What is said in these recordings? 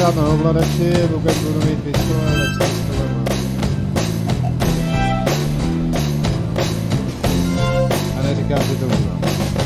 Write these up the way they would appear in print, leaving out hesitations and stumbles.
hrát na ovladači, pokud budu mít pistole, tak se to dám. A neříkám, že to udělám.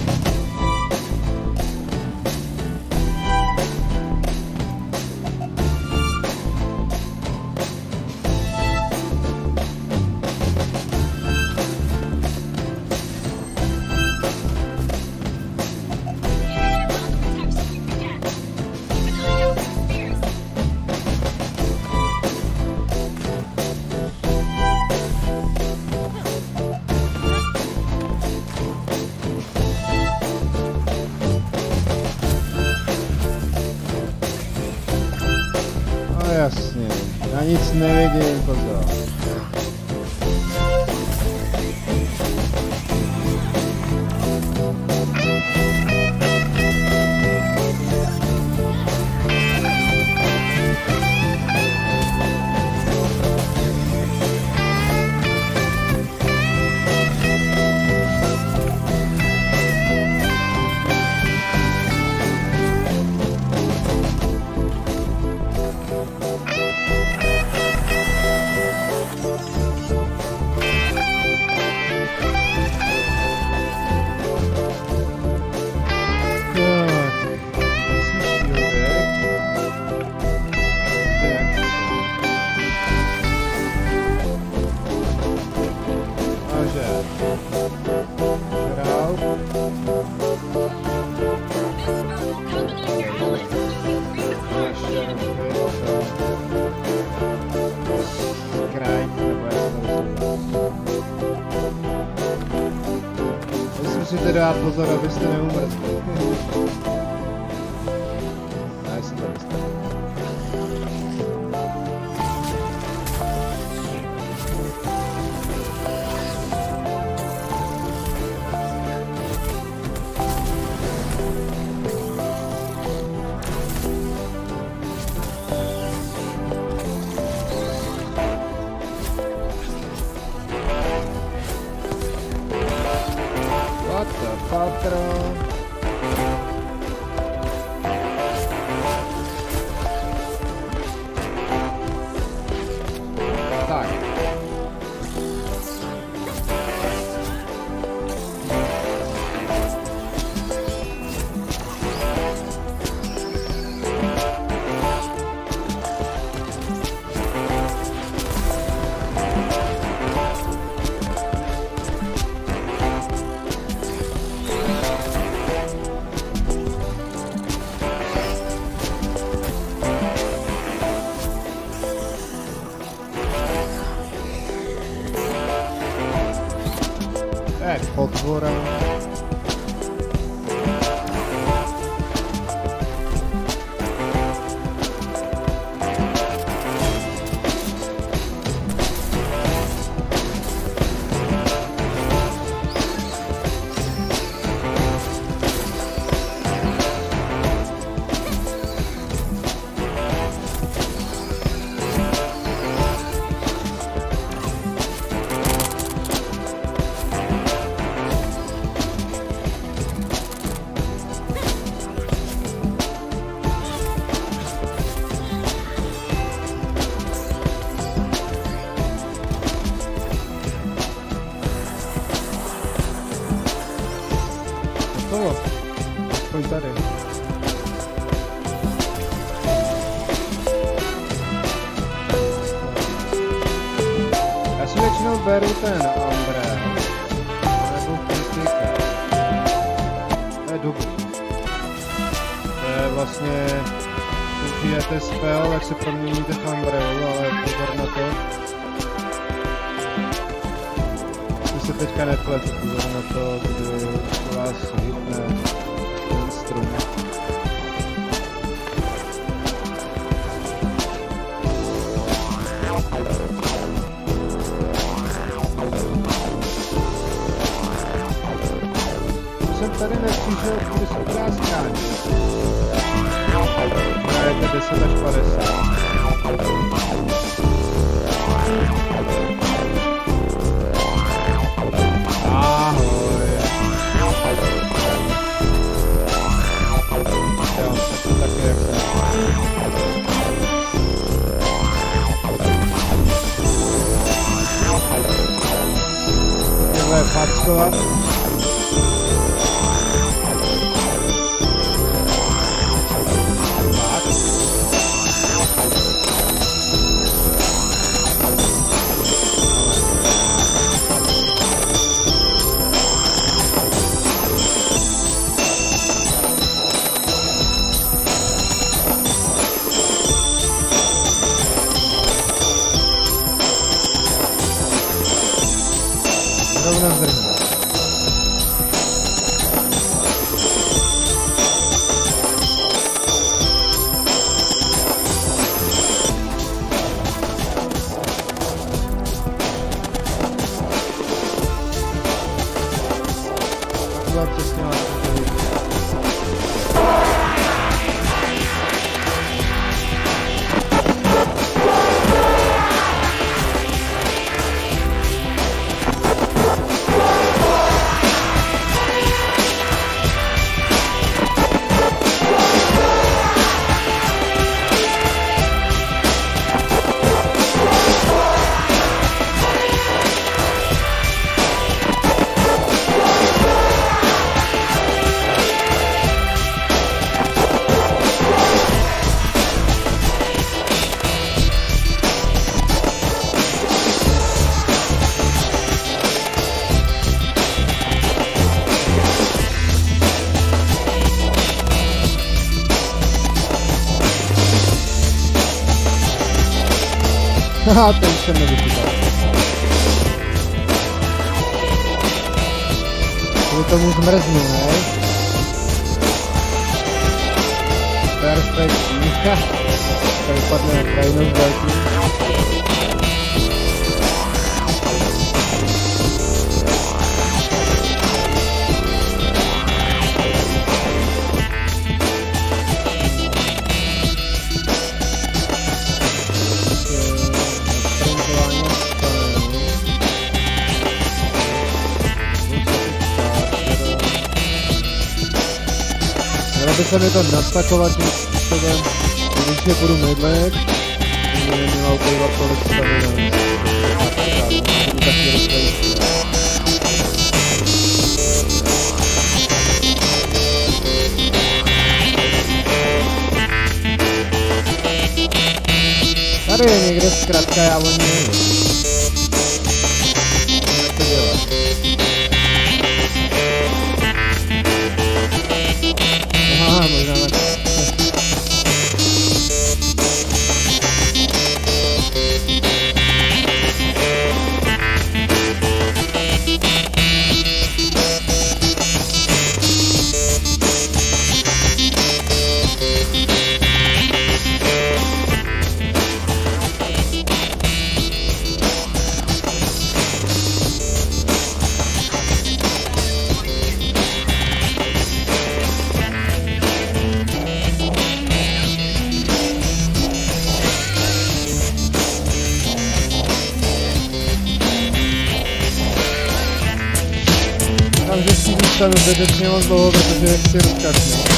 Jasně, já nic nevidím, pozor. Musíte dát pozor, abyste neumrzli. Já jsem to vystavil. Patron. Tak. Potvora. Aspoň tady. Já si většinou beru ten Umbrella, nebo Kritika. To je dobrý. To je vlastně, když přijete spell, tak se proměníte v Umbrellu, ale pozor na to. To se teďka nepletu, pozor na to, kdy vás hitne ten strum. Jsem tady neslyšel, kdy se dá skránit. Hrajete 10 až 50. Ahoj. Jo, taky jak se. tohle přesně má haha, to už jsem nevychytal. Kvůli tomu zmrznu, ne? Perfektní. Tady padne na krajinu z velký. Aby se mi to nastakovat tím způsobem, když je budu mydlet, mě měla ukojovat tolik stavy budu taky rozkladit. Tady je někde zkrátka, já o ní nevím. Jak to dělat? Aha, možná tak. Takže si zůstanu zbytečně moc dlouho, protože nechci rozkasnout.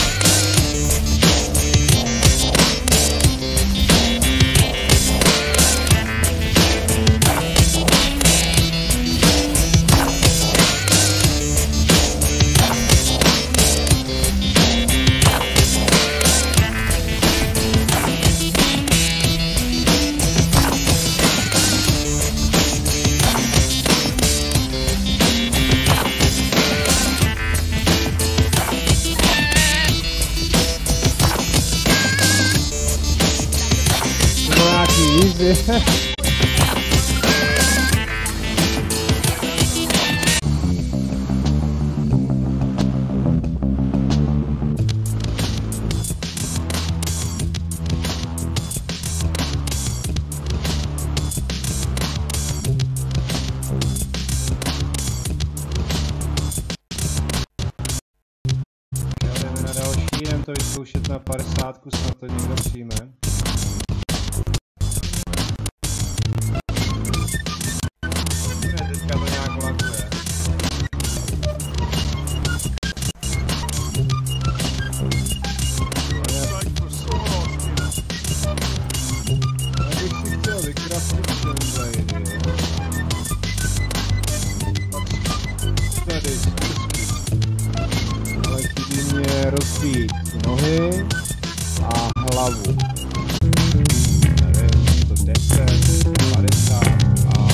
Easy. Jdeme na další, jdem to vyzkoušet na 50, snad to někdo přijme. Ale chybí mě rozbít nohy a hlavu. Nevím, 110, 50 a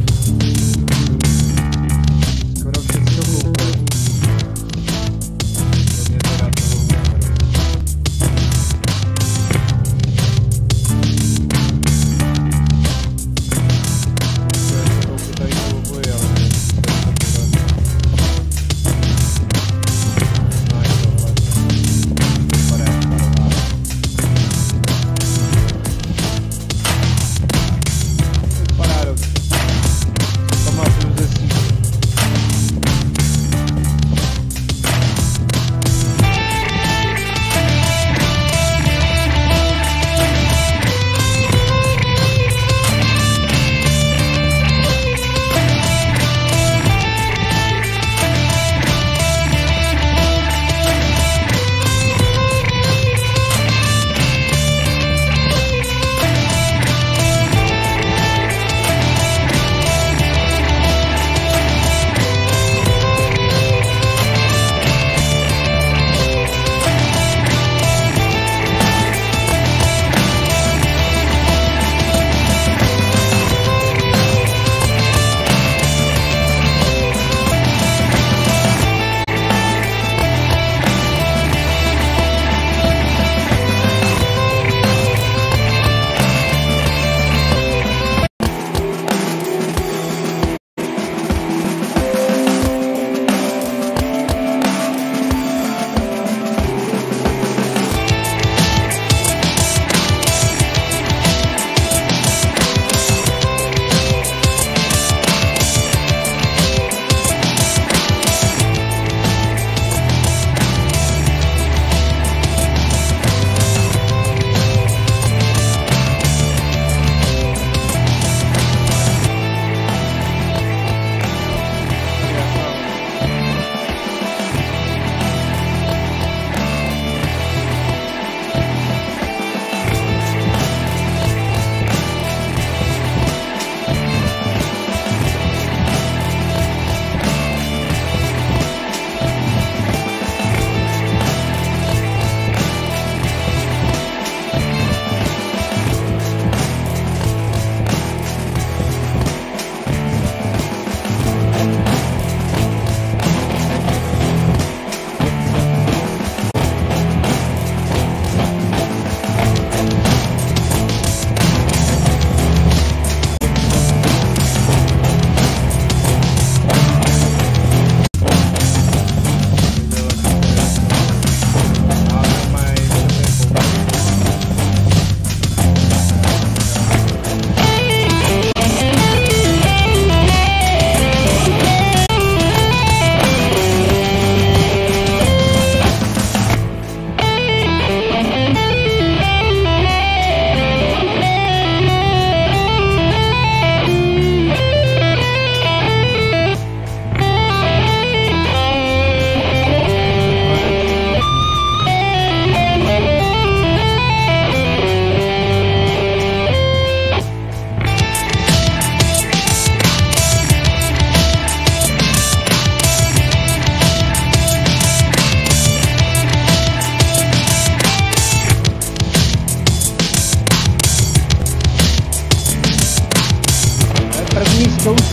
skoro všechno koupil. Kromě teda toho úmeru. Chtěl si koupit tady to obojí, ale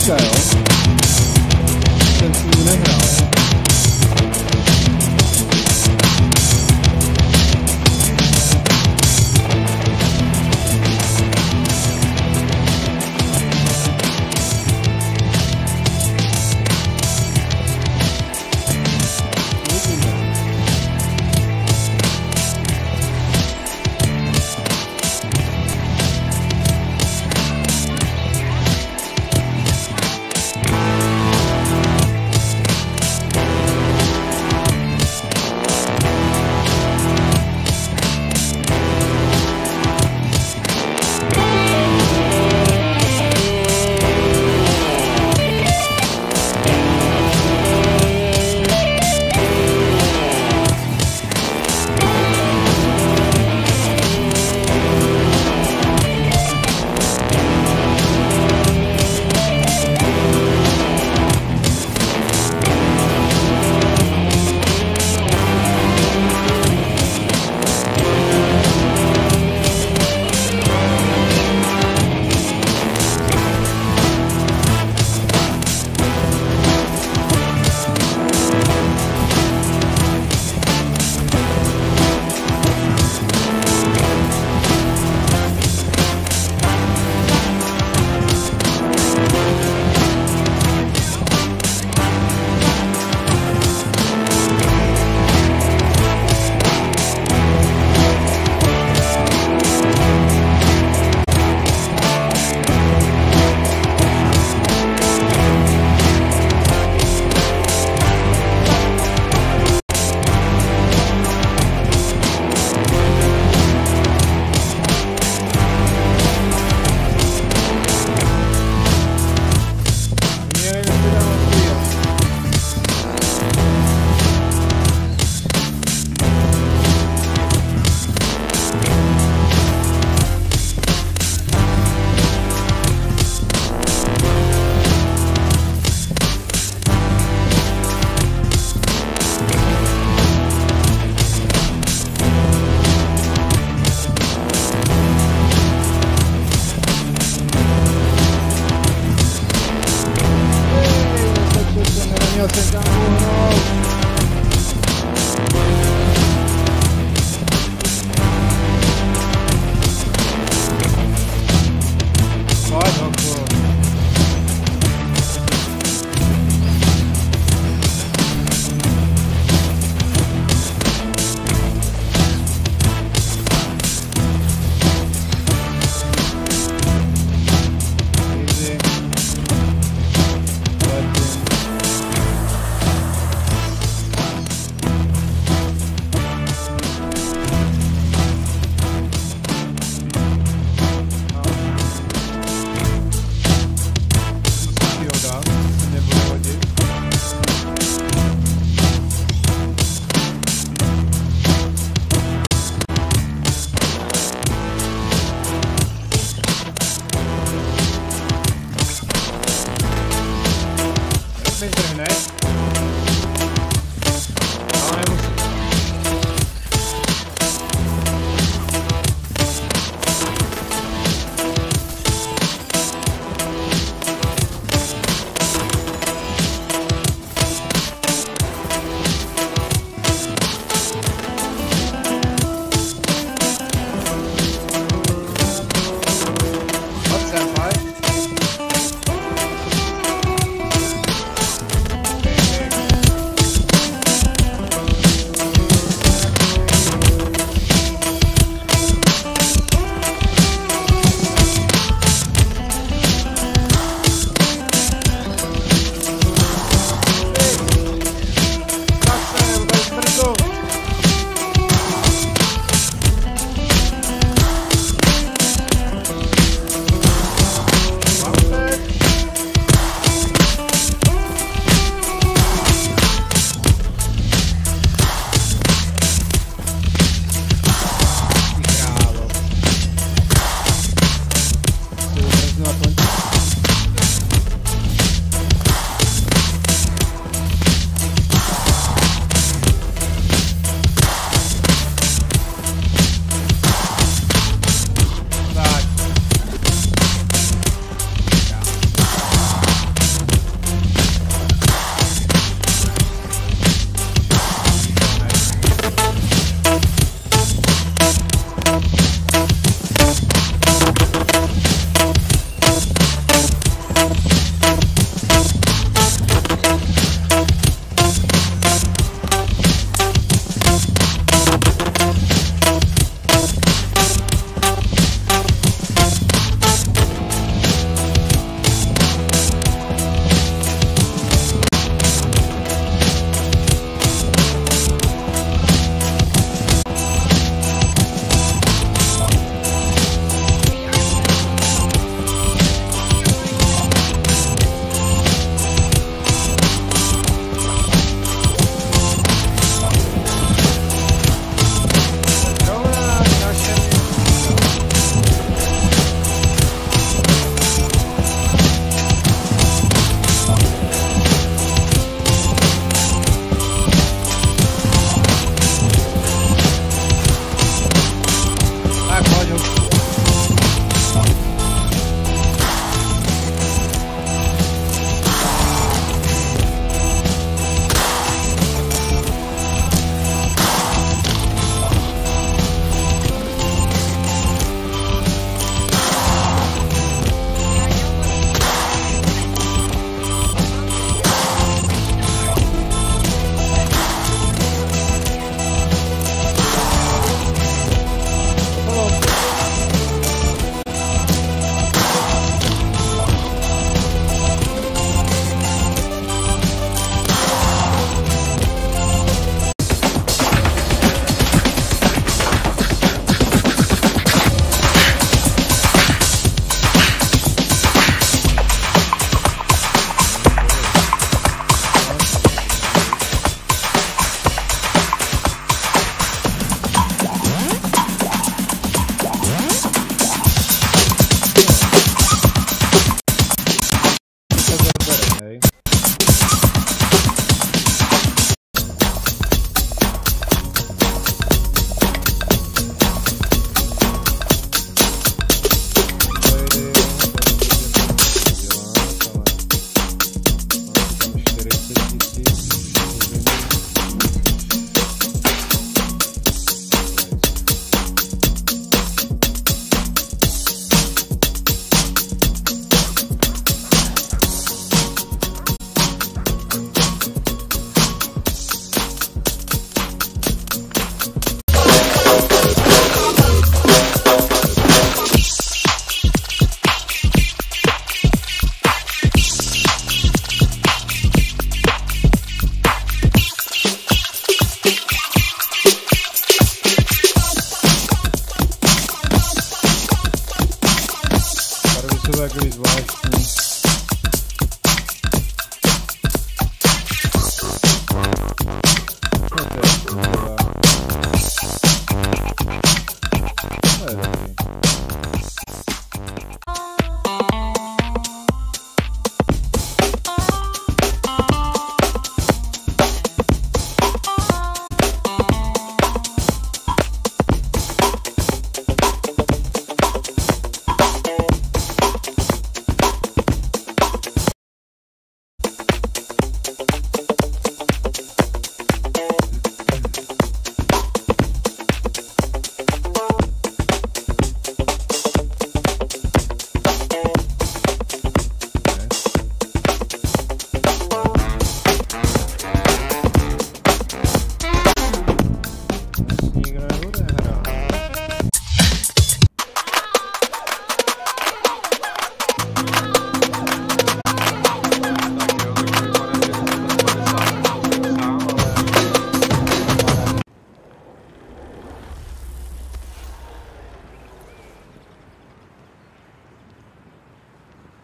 Teďka, jo? Jsem si ji nehrál.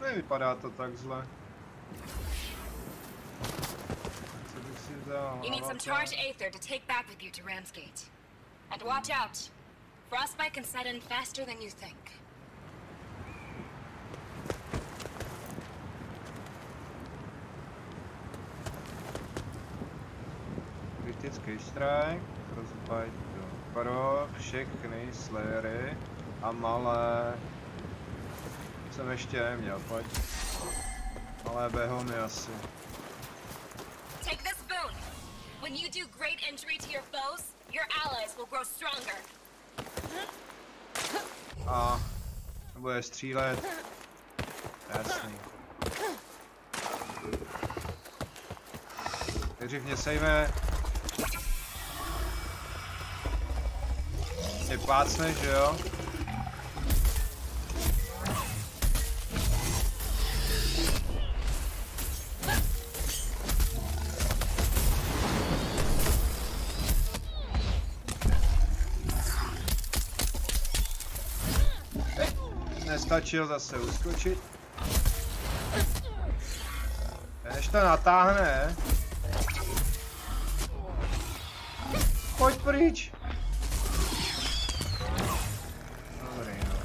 nevypadá to tak zle. Co bych si vzal? You need some charged aether to take back with you to Ramsgate. And watch out. Frostbite can set in faster than you think. Kritický strike, rozbajt pro všechny slayery a malé. Jsem ještě neměl, pojď. Malé behony asi. Take this boon. When you do great injury to your foes, your allies will grow stronger. A bude střílet. Jasný. Takže mě sejme. Mě plácne, že jo? Nestačil zase uskočit. Než to natáhne. Pojď pryč. Dobrý, no.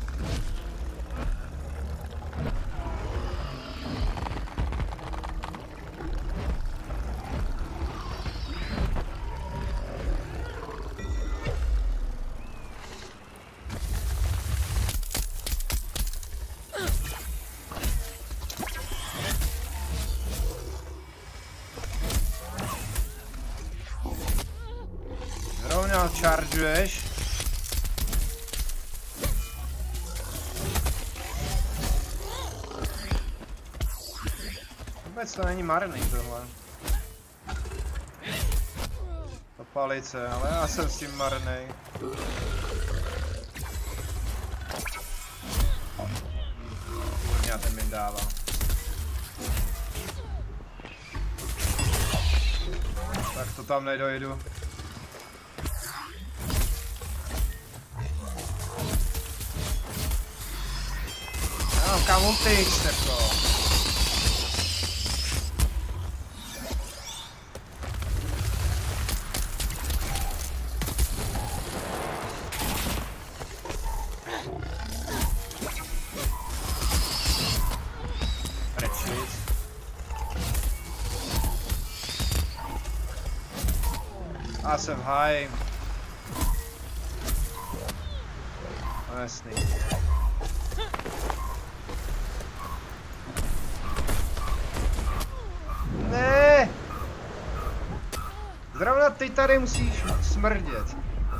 Chargeuješ. Vůbec to není marný tohle. To palice, ale já jsem s tím marnej. Kurňa, ten mi dává. Tak to tam nedojdu. Kam utíč, Stefko? Prečit. Já jsem v háji. Jasný. Ne! Zrovna ty tady musíš smrdět.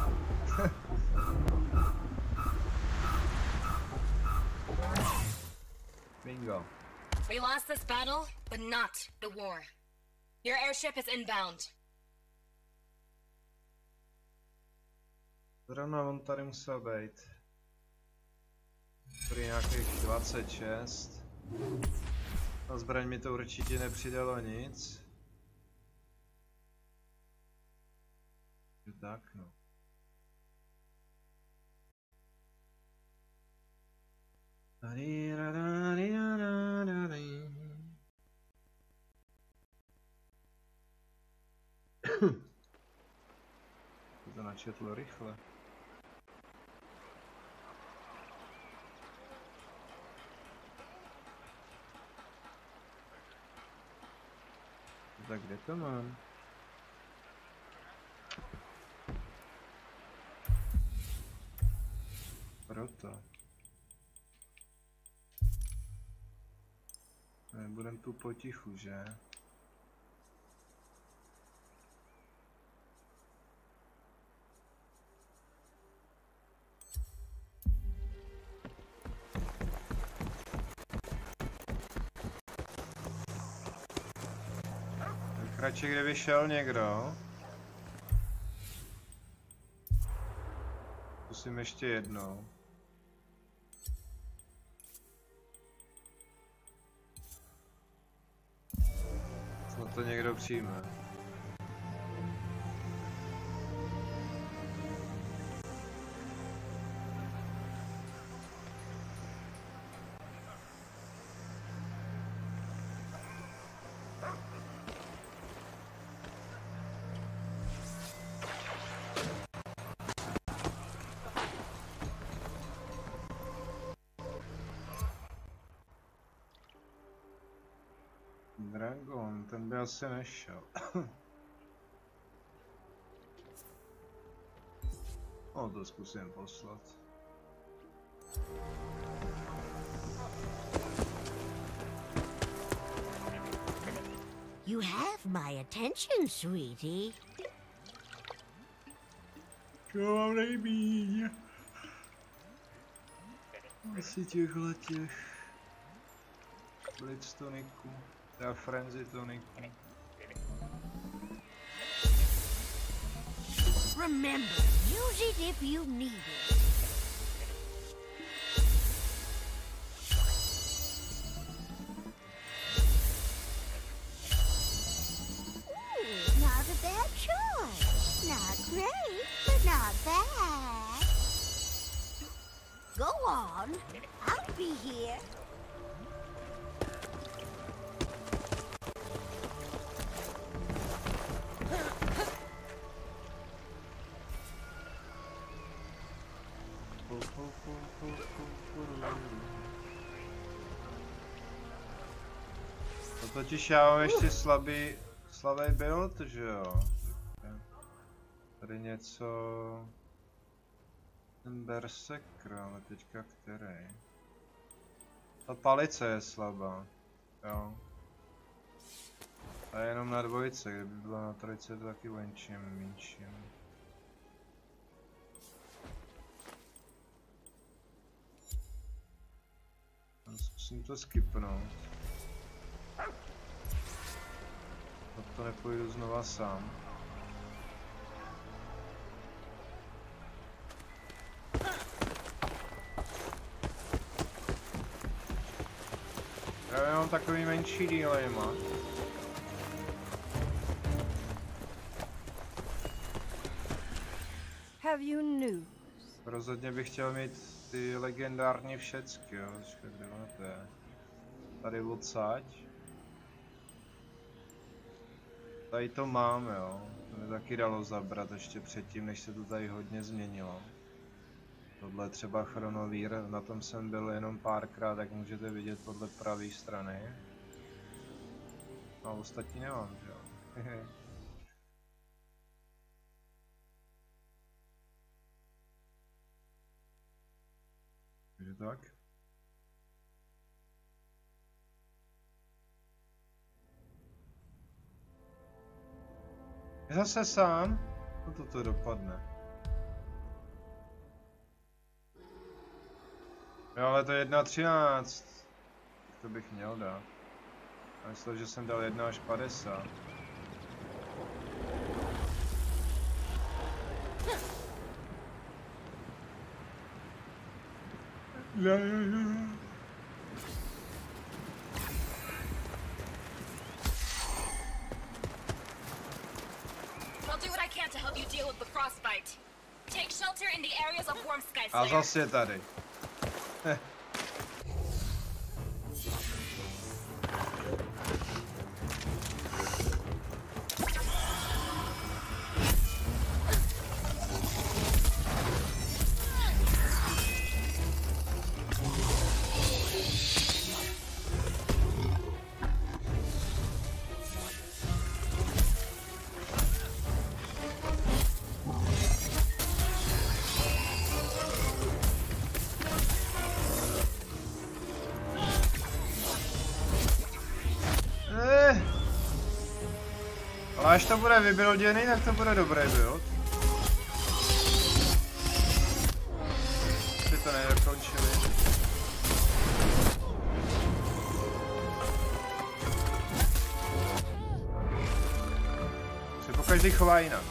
Bingo. We lost this battle, but not the war. Your airship is inbound. Zrovna on tady musel být. Tady nějakých 26. Na zbraň mi to určitě nepřidalo nic. Tak no. To načetlo rychle. Tak kde to mám? Proto. Budem tu potichu, že? Radši kdyby šel někdo. Zkusím ještě jednou. Snad to někdo přijme. Dragon, ten by asi nešel. No to zkusím poslat. You have my attention, sweetie. Čo mám nejmíň? Asi těchhle Blitz toniků, teda Frenzy toniků. Remember, use it if you need it. Ooh, not a bad choice. Not great, but not bad. Go on. I'll be here. No totiž já mám ještě slabý build, že jo? Tady něco... Ten Berserker, ale teďka který? Ta palice je slabá, jo. A jenom na dvojce, kdyby byla na trojce, to taky menším. Zkusím to skipnout. To nepůjdu znova sám. Já mám takový menší dílejma. Have you news? Rozhodně bych chtěl mít ty legendární všecky, jo. To je tady odsaď. Tady to mám, jo. To mi taky dalo zabrat ještě předtím, než se to tady hodně změnilo. Tohle třeba Chronovír, na tom jsem byl jenom párkrát, jak můžete vidět podle pravé strany. A ostatní nemám, že jo. Takže tak. Je zase sám? No to dopadne. Jo, ale to je 1.13. To bych měl dát. Já myslel, že jsem dal 1 až 50. To help you deal with the frostbite. Take shelter in the areas of Warm Sky A Slayer. zase tady. Ale až to bude vybuilděný, tak to bude dobrý build. Si to nedokončili. Se pokaždý chová jinak.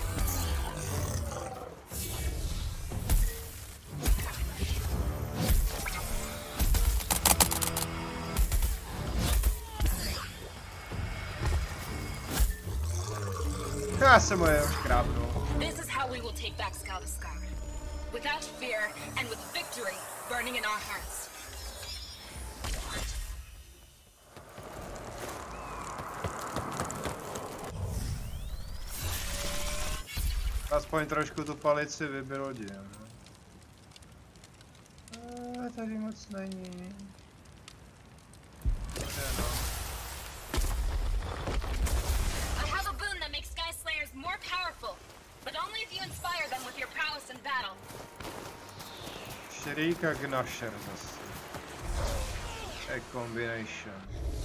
Já jsem mu jenom škrábnul. This is how we will take back Skaliskar. Without fear and with victory burning in our hearts. Aspoň trošku tu palici vybuildím. Tady moc není. Dobře, no. only if you inspire them with your prowess in battle. Shurika Gnasher zase. A combination.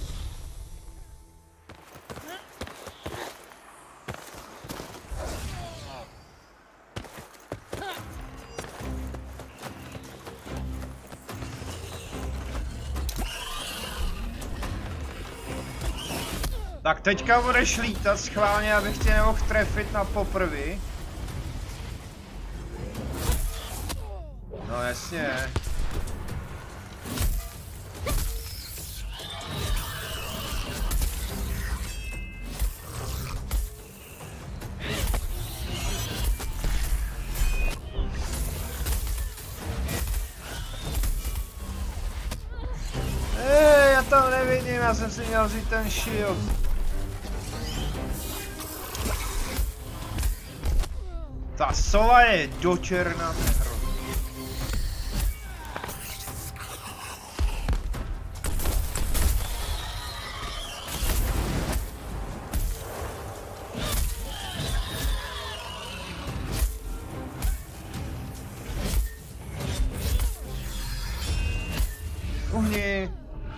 Tak teďka budeš lítat schválně, abych tě nemohl trefit na poprvý. No jasně. Já to nevidím, já jsem si měl vzít ten shield. Ta sova je dočerná hru. Uhni.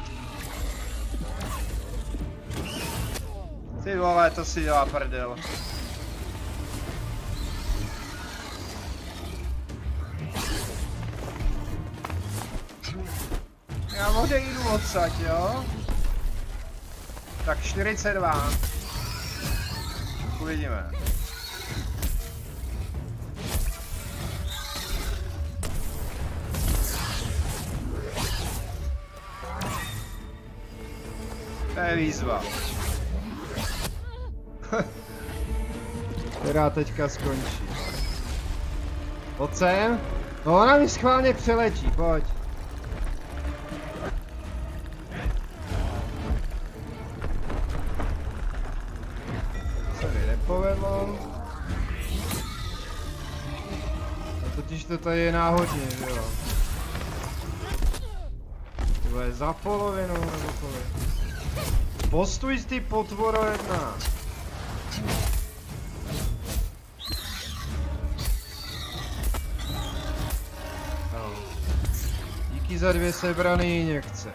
Ty vole, to si dělá prdel. Já odejdu odsať, jo? Tak 42. Uvidíme. To je výzva. Která teďka skončí. Pojď sem. No ona mi schválně přeletí, pojď. Se mi nepovedlo. No totiž to tady je náhodně, že jo. To je za polovinu nebo kolik. Postuj ty potvoro jedna. No. Díky za 2 sebraný injekce.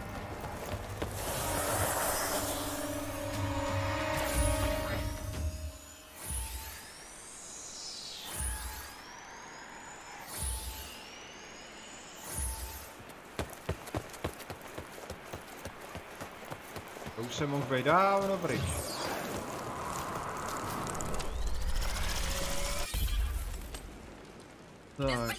To už se mohl být dávno pryč. Tak.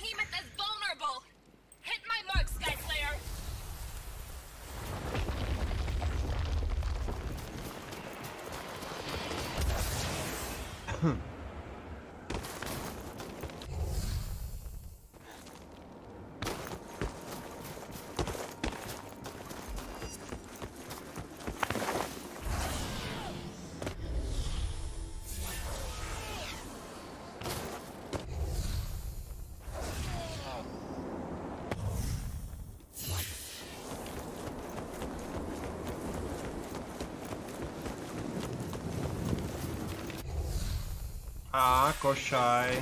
A košaj.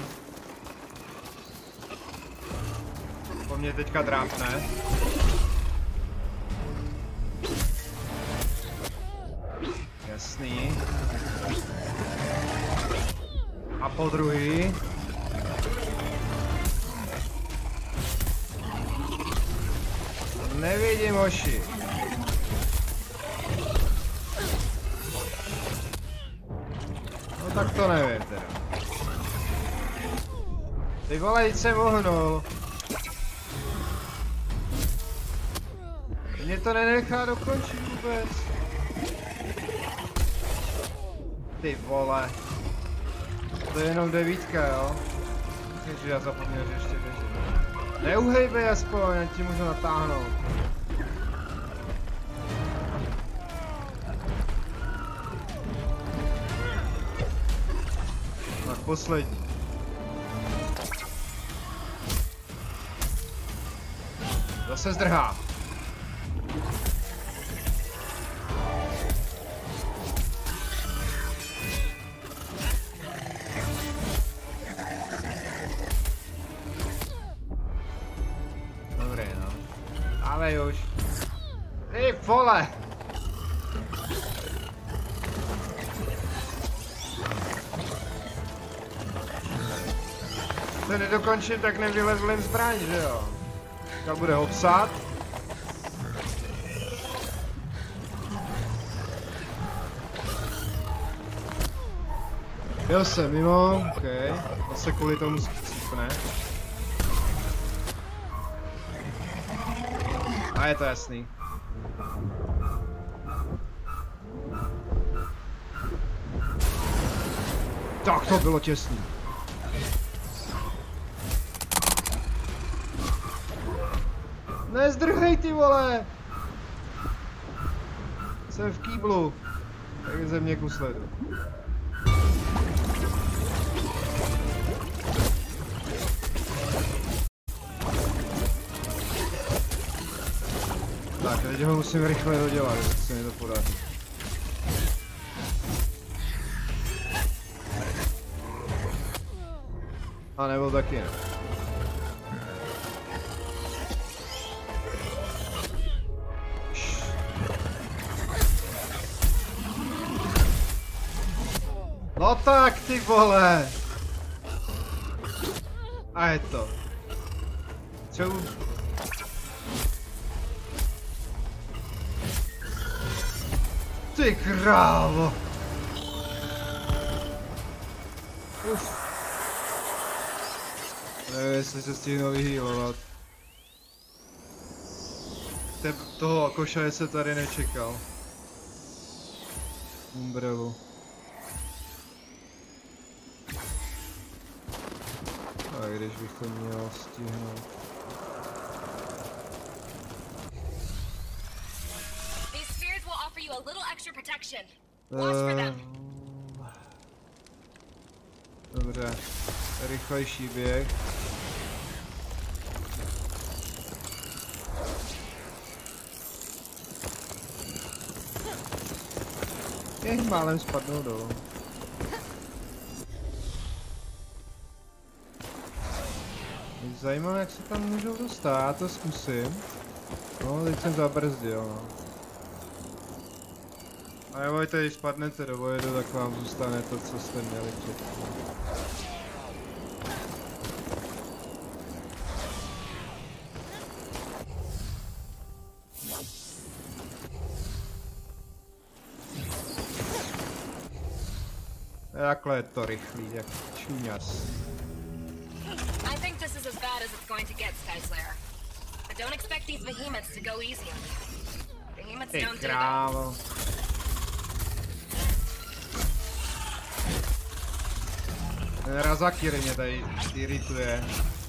Po mně teďka drápne. Jasný. A po druhý. Nevidím hoši. No tak to nevím teda. Ty vole, jít jsem ohnul. Mě to nenechá dokončit vůbec. Ty vole. To je jenom 9, jo? Ježiš, já zapomněl, že ještě běžím. Neuhejbej aspoň, já ti můžu natáhnout. Tak poslední. Zase zdrhá. Dávej už. Ty vole! To nedokončím, tak nevylezlím zbraň, že jo? Tak bude ho psát. Byl jsem mimo, ok. Zase kvůli tomu skřípne. A je to jasný. Tak to bylo těsný. Nezdrhej ty vole! Jsem v kýblu. Tak ze mě kusledu. Tak, teď ho musím rychle dodělat, jestli se mi to podaří. A nebo taky ne. No tak ty vole! A je to. Co? Ty krávo! Uf. Nevím, jestli se stihnu vyhýlovat. Toho košaje se tady nečekal. Umbrelu. A když bych to měl stihnout. Dobře, rychlejší běh. Jen málem spadnou dolů. Mě zajímavé, jak se tam můžou dostat, já to zkusím. No, teď jsem zabrzdil, no. A nebojte, když spadnete do vojedu, tak vám zůstane to, co jste měli předtím. Takhle je to rychlý, jak čuňas. I think this is as bad as it's going to get, Skyslayer. But don't expect these behemoths to go easy on you. Behemoths don't do that. Ten Razakir mě tady irituje.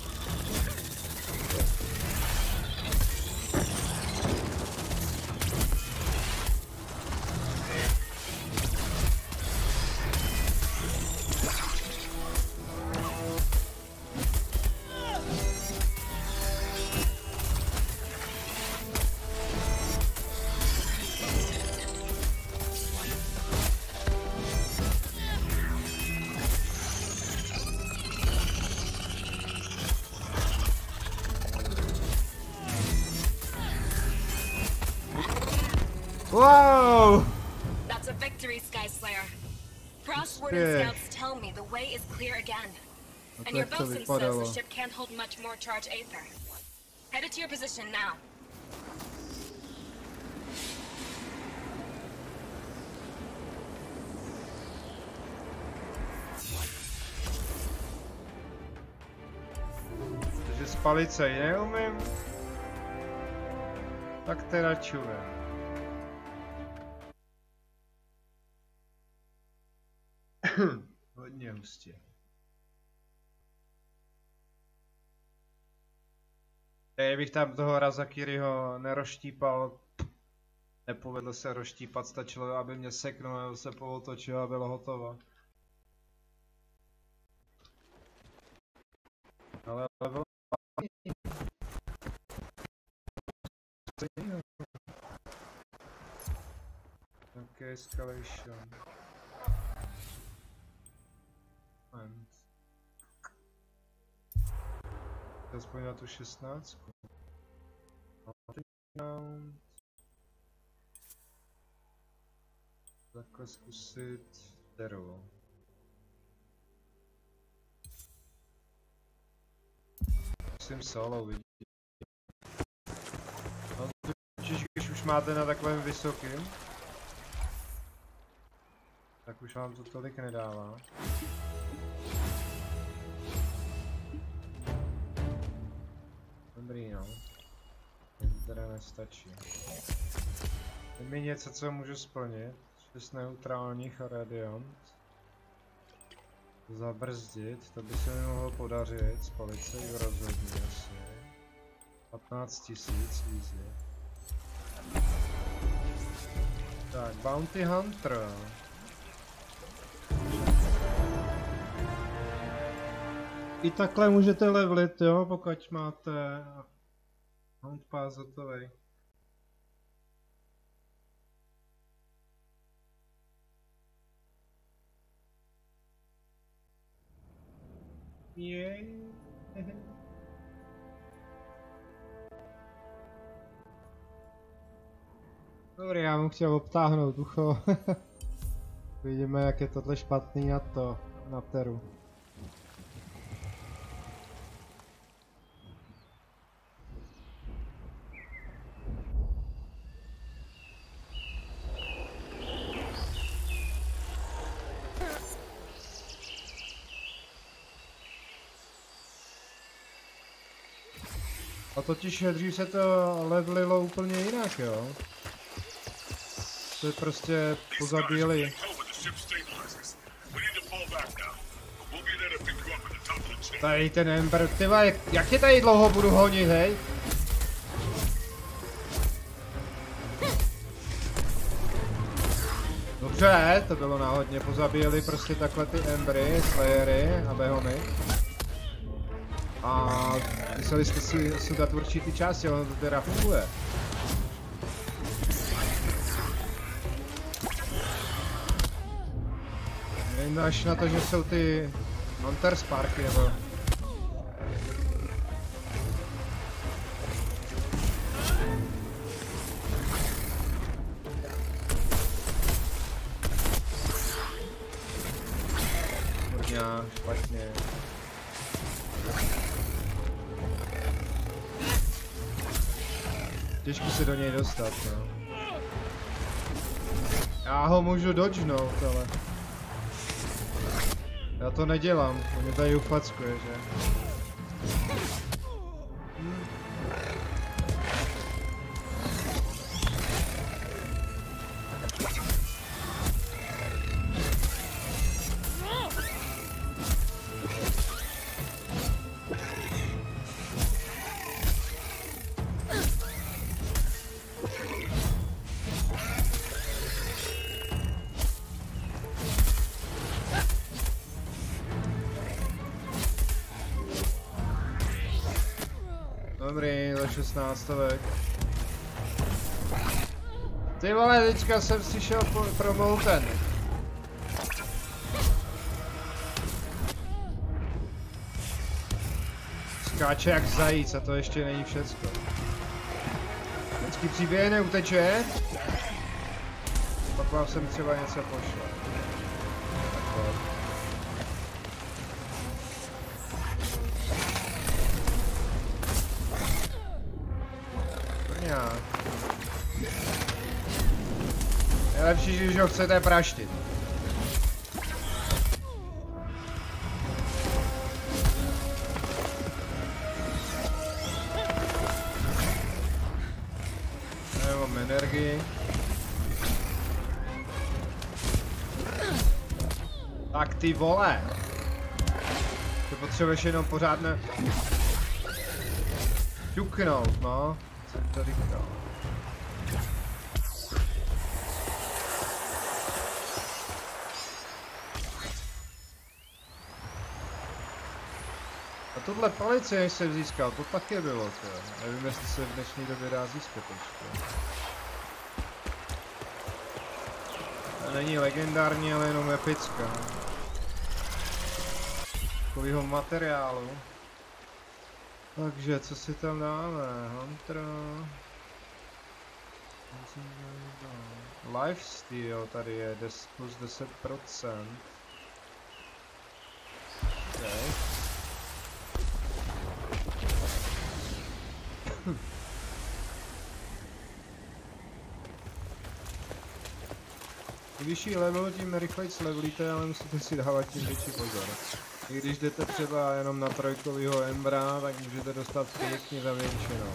Whoa! That's a victory, Skyslayer. Frostwarden scouts tell me the way is clear again. And your bosun says the ship can't hold much more charge aether. Head to your position now. Takže spalit se ji neumím. Tak teda čurem. Hodně hustě. Kdybych tam toho Razakiriho neroštípal, nepovedlo se roštípat, stačilo, aby mě seknul, nebo se polotočil a bylo hotovo. Ale OK, escalation. Aspoň na tu 16. underground. Takhle zkusit Teru. Musím solo vidět. No, když už máte na takovém vysokým, tak už vám to tolik nedává. Dobrý no. To teda nestačí. Je mi něco, co můžu splnit. 6 neutrálních a radiant. Zabrzdit, to by se mi mohlo podařit. Spalit se ji rozhodně asi. 15 000, easy. Tak, Bounty Hunter. I takhle můžete levelit, jo, pokud máte Hunt Pass hotovej. Dobrý, já mu chtěl obtáhnout ucho. Vidíme, jak je tohle špatný na Teru. A totiž dřív se to levelilo úplně jinak, jo. To je prostě pozabíjeli. Tady ten Ember, tyva, jak je tady dlouho budu honit, hej? Dobře, to bylo náhodně, pozabíjeli prostě takhle ty Embery, Slayery a Behony. A museli jste si dát určitý části, ono to teda funguje. Nevím až na to, že jsou ty Hunter Sparky, nebo... Kurňa, špatně. Těžko se do něj dostat, no. Já ho můžu dodžnout, ale... Já to nedělám, on mě tady ufackuje, že? Dobrý, za 16. Ty vole, teďka jsem si šel pro Molten. Skáče jak zajíc a to ještě není všecko. Vždycky přiběje, neuteče. Pak vám sem třeba něco pošle. Takhle. Je lepší, když ho chcete praštit. Já mám energii. Tak ty vole. Ty potřebuješ jenom pořádně ťuknout, no. Co jsem to říkal. A tohle palice, jsem získal, to taky bylo, to. Nevím, jestli se v dnešní době dá získat ještě. To není legendární, ale jenom epická. Takovýho materiálu. Takže, co si tam dáme? Hunter. Lifesteal tady je plus 10%. Okay. Vyšší level, tím rychleji levelíte, ale musíte si dávat tím větší pozor. I když jdete třeba jenom na trojkovýho Embra, tak můžete dostat pěkně zavětšinou.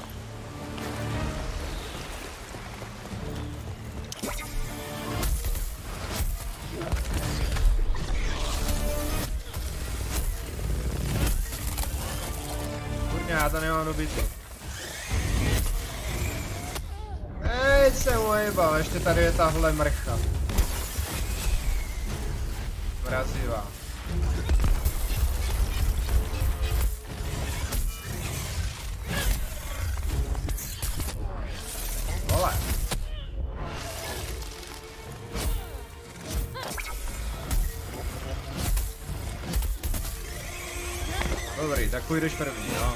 Kurňa, já to nemám dobitý. Hej, jsem ujebal, ještě tady je tahle mrcha. Mrazivá. Vole. Dobrý, tak půjdeš první, no.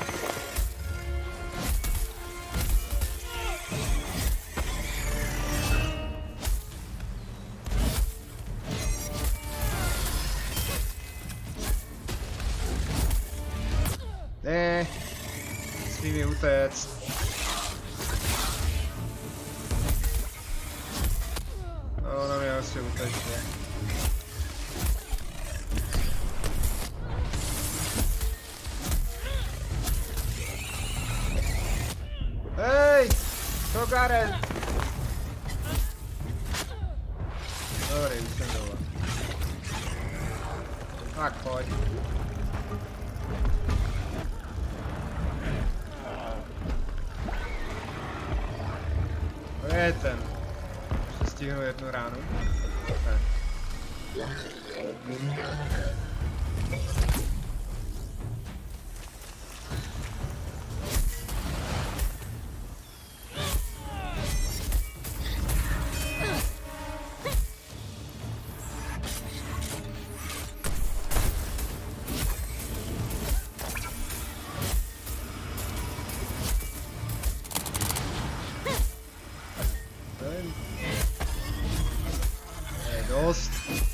Ne, smí mi utéct. Ono mi asi uteče. Hej! Togaren! Dobrý, už jsem dole. Tak pojď. To je ten. Už stihnu jednu ránu. Ne. Dost.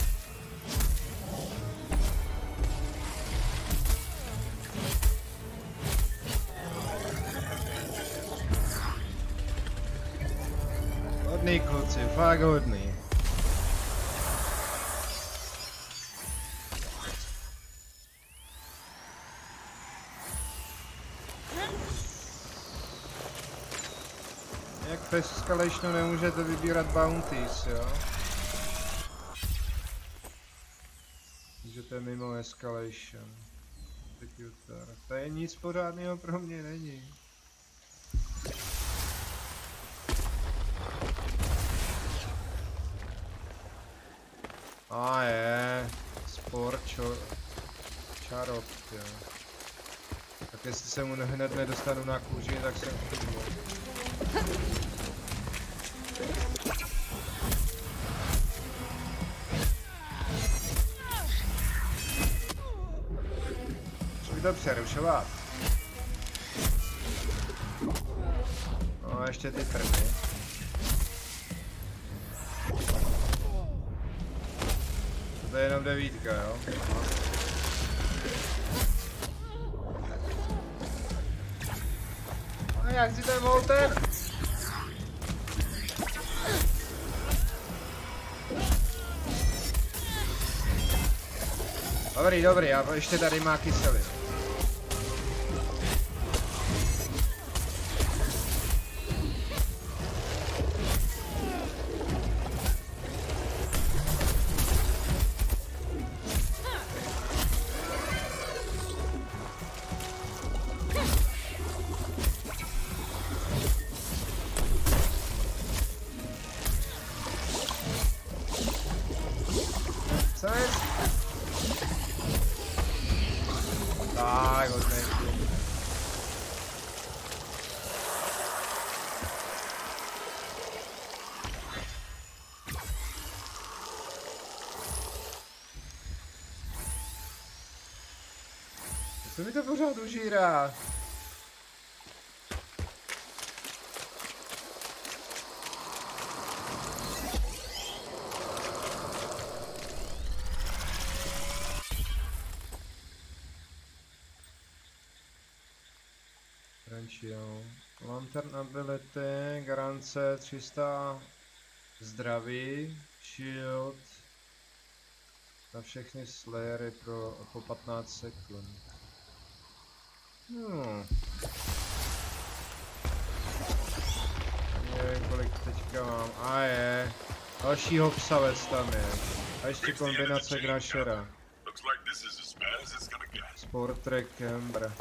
Hodný kluci, fakt hodný. Jak v Escalationu nemůžete vybírat bounties, jo? Že to je mimo Escalation. To je nic pořádného pro mě není. A je. Sport čarok, jo. Tak jestli se mu hned nedostanu na kůži, tak jsem chudl. To přerušovat. No, ještě ty první. To je jenom 9, jo? A jak si ten Volter? Dobrý, a ještě tady má kyselinu. Co je? Tak, hodně. Co mi to pořád užírá? jo. Lantern ability, garance 300 zdraví, shield na všechny slayery po 15 sekund. Nevím, kolik teďka mám. A je. Dalšího psavec tam je. A ještě kombinace Grashera. Sportrek Ember.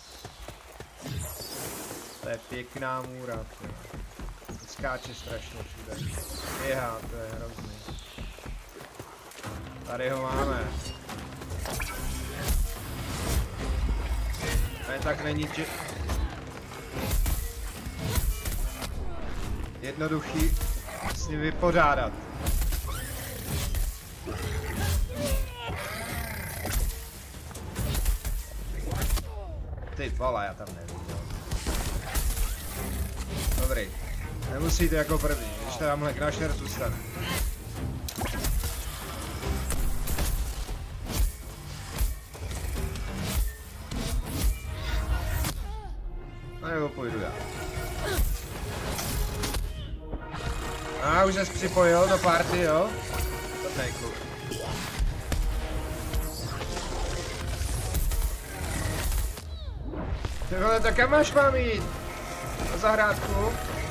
To je pěkná můra. Skáče strašně všude. Běhá, to je hrozný. Tady ho máme. Ne, tak není jednoduchý s ním vypořádat. Ty vole, já tam neviděl. Dobrý. Nemusíte jako první, když tamhle Grasher zůstane. A nebo půjdu já. A už ses připojil do party, jo? To nejku. Ty vole, tak kam máš mám jít? Na zahrádku?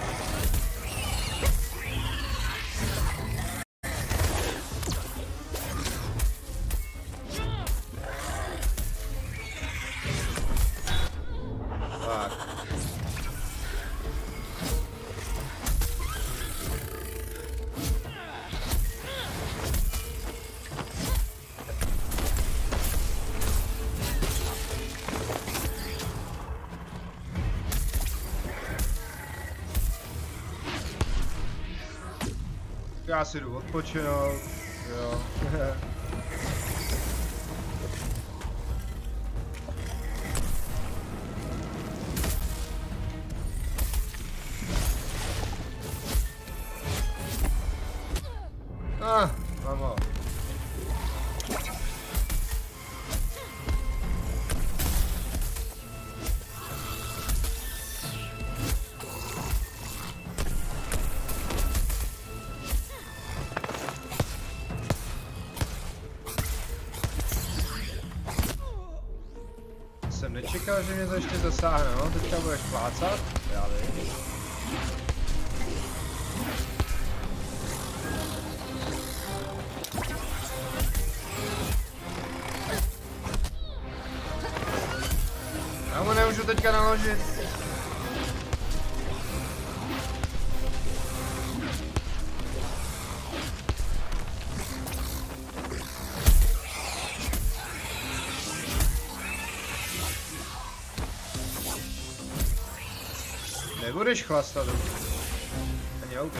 Já si jdu odpočinout, jo. Mám ho. Jsem nečekal, že mě to ještě zasáhne, no, teďka budeš plácat? Já vím. Já mu nemůžu teďka naložit. Nebudeš chlastat, ani outy.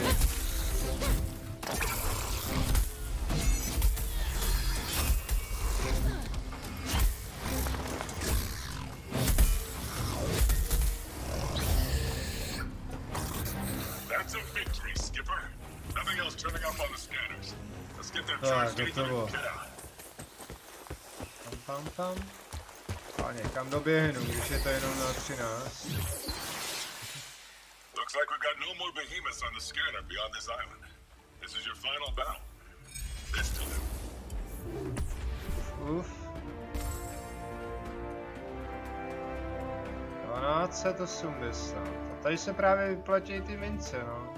Tak, gotovo. Tam. A někam doběhnu, když je to jenom na 13. Looks like we've got no more behemoths on the scanner beyond this island. This is your final battle. This time. Uf. 1280. A tady se právě vyplatí ty mince, no.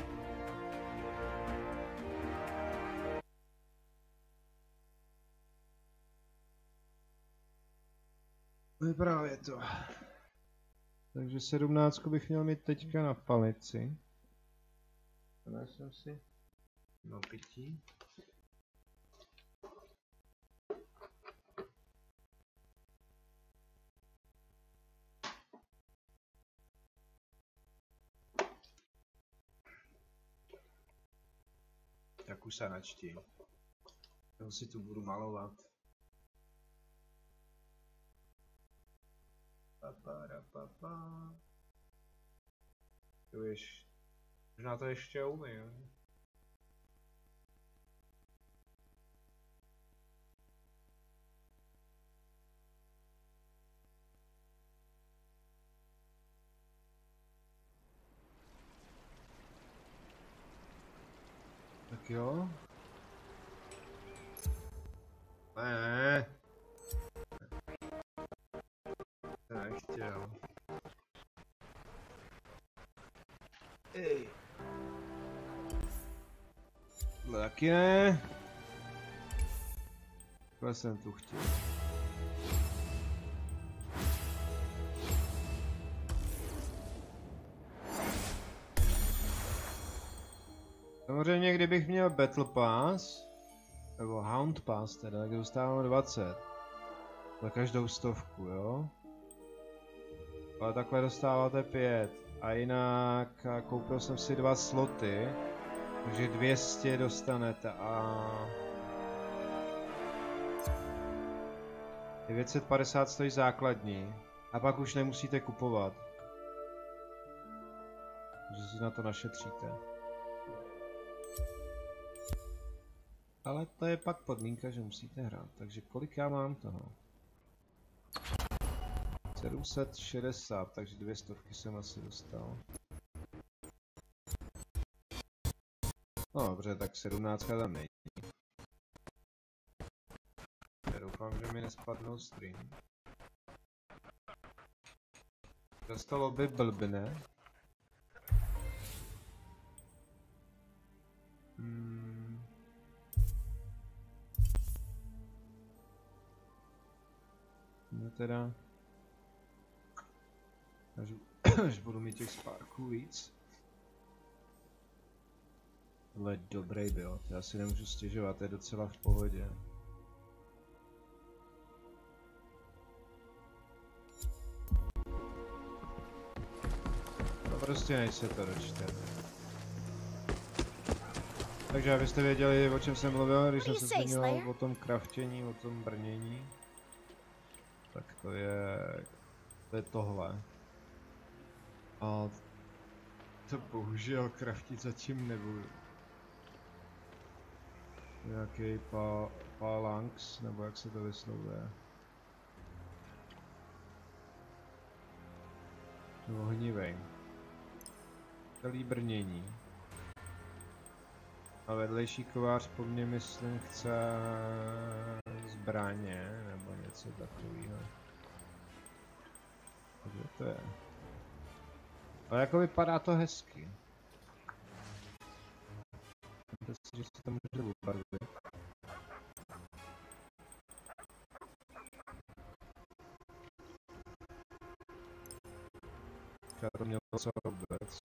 Právě to. Takže 17 bych měl mít teďka na palici. Dal jsem si no pití. Tak už se načti. Já si tu budu malovat. To víš, možná to ještě umím. Tak jo. Ne. To nechtěl. Ej. Tohle taky ne. Tohle jsem tu chtěl. Samozřejmě, kdybych měl Battle Pass, nebo Hound Pass teda, tak dostávám 20. Za každou 100, jo? Ale takhle dostáváte 5. A jinak koupil jsem si 2 sloty, takže 200 dostanete a 950 stojí základní. A pak už nemusíte kupovat. Takže si na to našetříte. Ale to je pak podmínka, že musíte hrát. Takže kolik já mám toho? 760, takže 200 jsem asi dostal. No dobře, tak 17 tam není. Já doufám, že mi nespadnou stream. Dostalo by blbne. No teda... Až budu mít těch spárků víc. Tohle je dobrý build, já si nemůžu stěžovat, je docela v pohodě. No prostě než se to dočte. Takže abyste věděli, o čem jsem mluvil, když jsem se zmínil o tom craftění, o tom brnění. Tak to je tohle. A to bohužel craftit zatím nebudu. Nějaký phalanx, nebo jak se to vyslovuje. Ohnivej. Celý brnění. A vedlejší kovář po mně myslím chce zbraně, nebo něco takového. Takže to je. Ale jako vypadá to hezky. Myslím si, že se to může ubarvit. Já to měl co vůbec.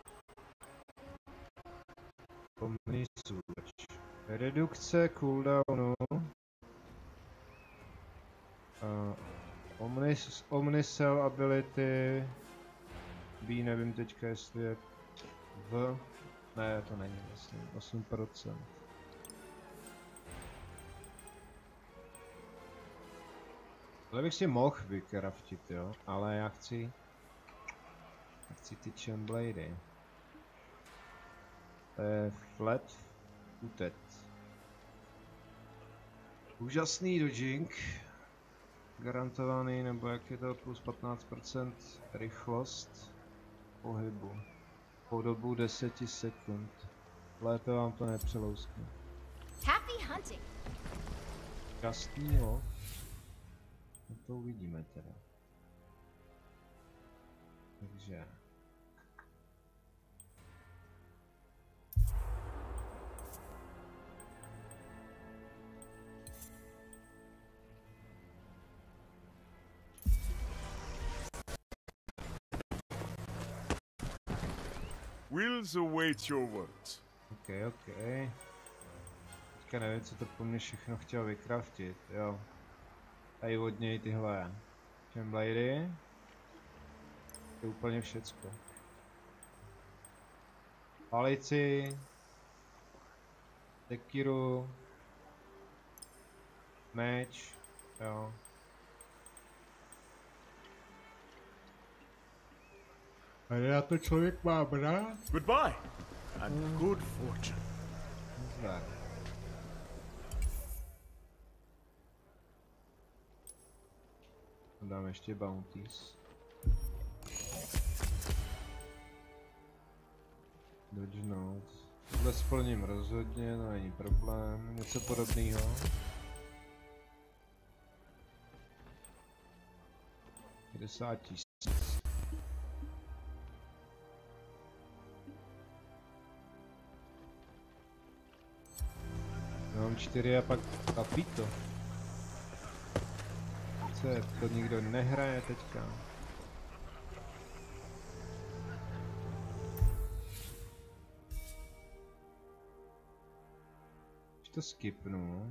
Omnizuč. Redukce cooldownu. Omnicell ability. B, nevím teďka jestli je v... Ne, to není vlastně, 8%. Tohle bych si mohl vykraftit, jo, ale já chci ty Chainblady. To je flat footed. Úžasný dodging. Garantovaný, nebo jak je to, plus 15% rychlost pohybu. Po dobu 10 sekund. Lépe vám to nepřelouskne. Šťastný lov. No to uvidíme teda. Takže... Wills await your words. OK. Teďka nevím, co to po mně všechno chtěl vykraftit, jo. Tady od něj tyhle Chainblady. To je úplně všecko. Palici. Sekiru. Meč, jo. A já to člověk má brát? Goodbye, and good fortune. Zdar. Dám ještě bounties. Dodgenout. Tohle splním rozhodně, no není problém. Něco podobného. $50 000. Mám 4 a pak kapito. Co je, to nikdo nehraje teďka. Už to skipnu.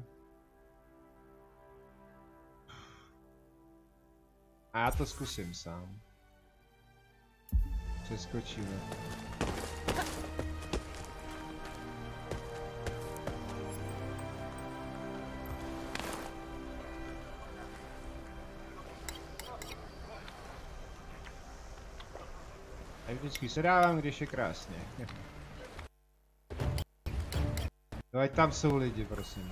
A já to zkusím sám. Přeskočíme. Tak vždycky se dávám, když je krásně. No ať tam jsou lidi, prosím.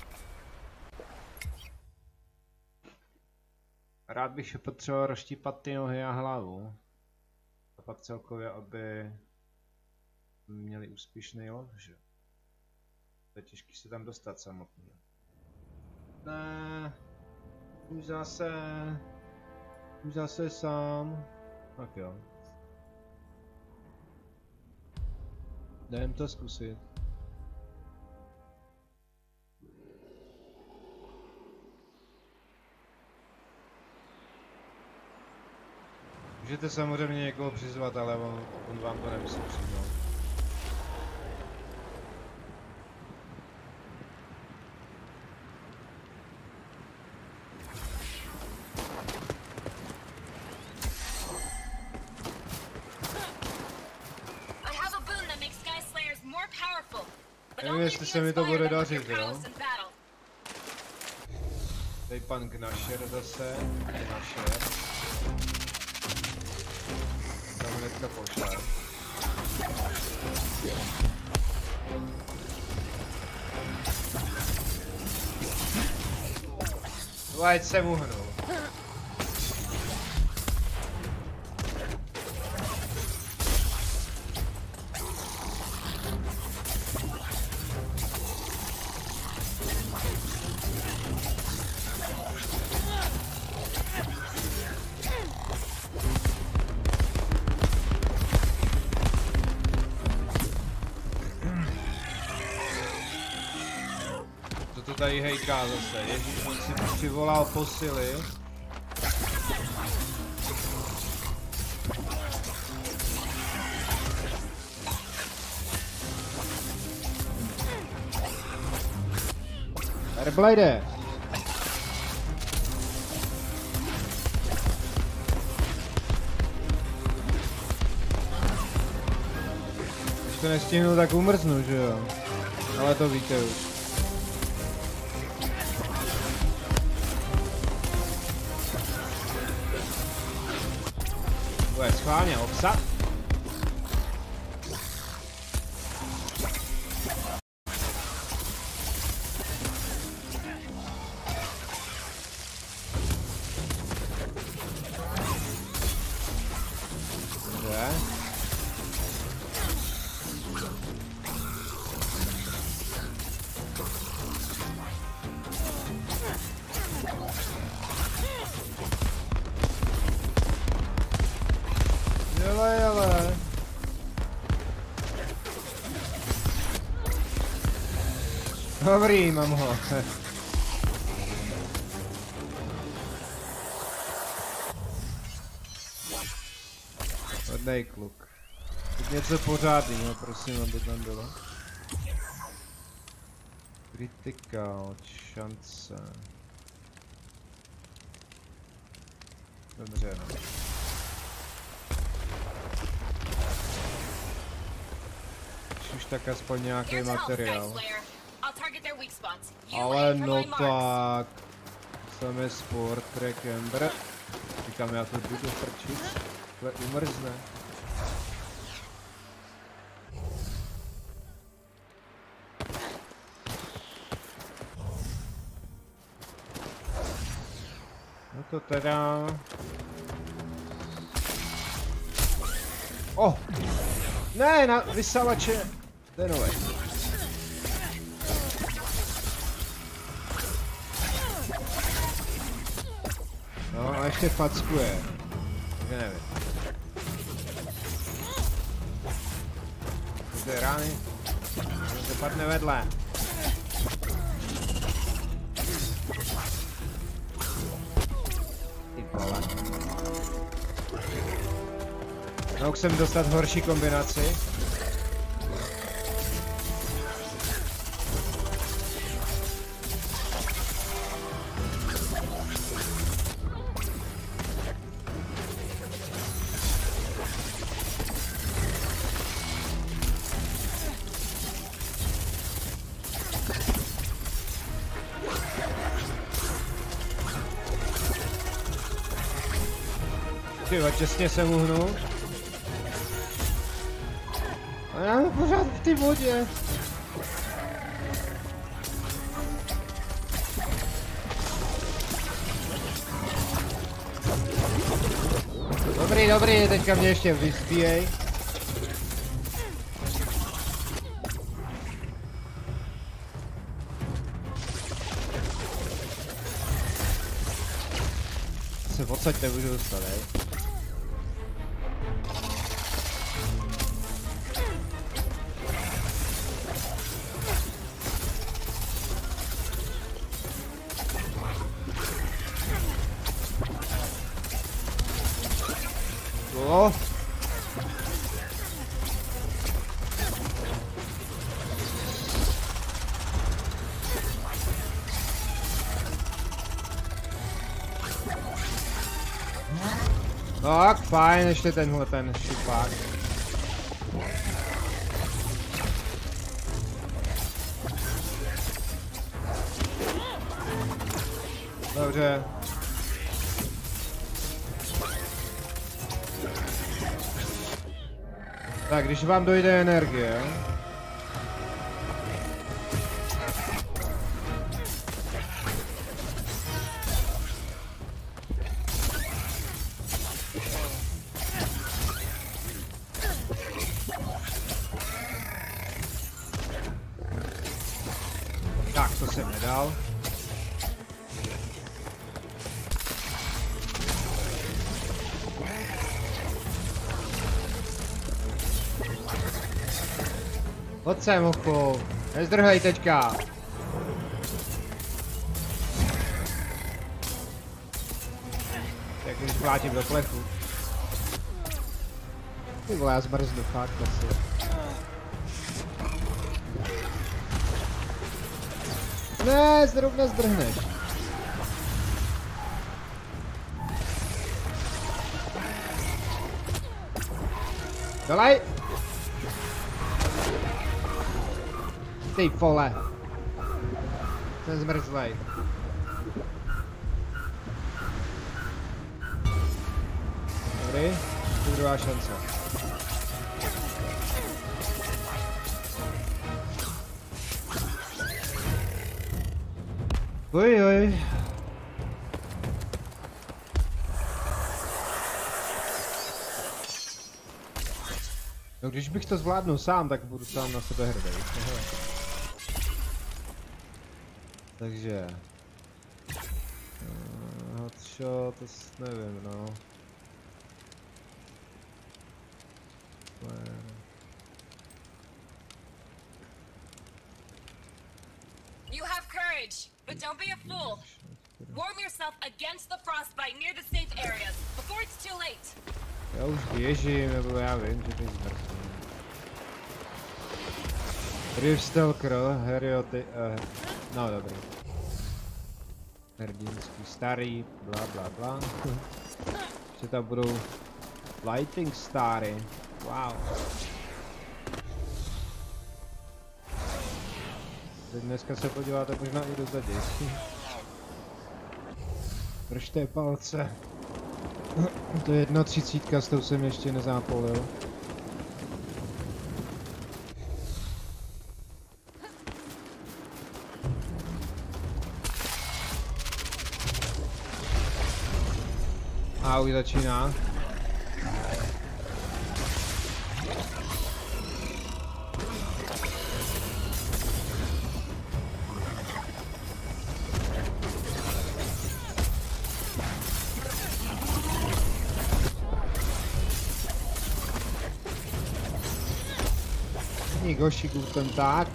Rád bych potřeboval rozštípat ty nohy a hlavu. A pak celkově, aby měli úspěšný lov, že? To je těžký se tam dostat samotně. Ne, už zase sám. Tak jo. Jdem to zkusit. Můžete samozřejmě někoho přizvat, ale on vám to nemusí přizvat. Nevím, jestli se mi to bude dařit, jo? Tady pan Gnasher zase, Gnasher. Tam hnedka pošle. Ať se mu hnu. Tady hejká zase, ježíš, on si přivolal posily. Airblade! Když to nestihnu, tak umrznu, že jo? Ale to víte už. To je schválně obsah. Dobře. Jele. Dobrý, mám ho. Hodnej kluk. Teď něco pořádného, prosím, aby tam bylo. Critical, šance. Dobře, no. Už tak aspoň nějaký materiál. Ale no tak. Samé sport, track Ember. Říkám, já to budu frčit. To je umrzne. No to teda... Oh! Ne, na vysavače! To je nový. No a ještě fackuje. Takže nevím. To je rány. To padne vedle. Ty vole. Mohl jsem dostat horší kombinaci. Tyjo, těsně jsem uhnul. A já mám pořád v té vodě. Dobrý, dobrý, teďka mě ještě vyspíjej. Se odsaď nemůžu dostat, hej. Tak, fajn, ještě tenhle ten šupák. Dobře. Tak, když vám dojde energie. Tak, to jsem nedal. Pojď sem, hochu. Nezdrhej teďka. Jak když plátím do plechu. Ty vole, já zmrznu fakt asi. Ne, zrovna zdrhneš. Dolej! Ty vole. Jsem zmrzlej. Dobrý, to je druhá šance. Ojoj. No když bych to zvládnul sám, tak budu sám na sebe hrdý. Takže... Hotshot, to nevím, no. You have courage, but don't be a fool. Warm yourself against the frostbite near the safe areas before it's too late. Já už běžím, nebo já vím, že to je zmrzlý. Rift Stalker, Herioty, no dobrý. Hrdinský starý, bla bla bla. Ještě tam budou Lighting Stary, wow. Teď dneska se podíváte možná i dozadu. Držte palce. To je 1.30, s tou jsem ještě nezápolil. A už začíná. Goši, guten Tag.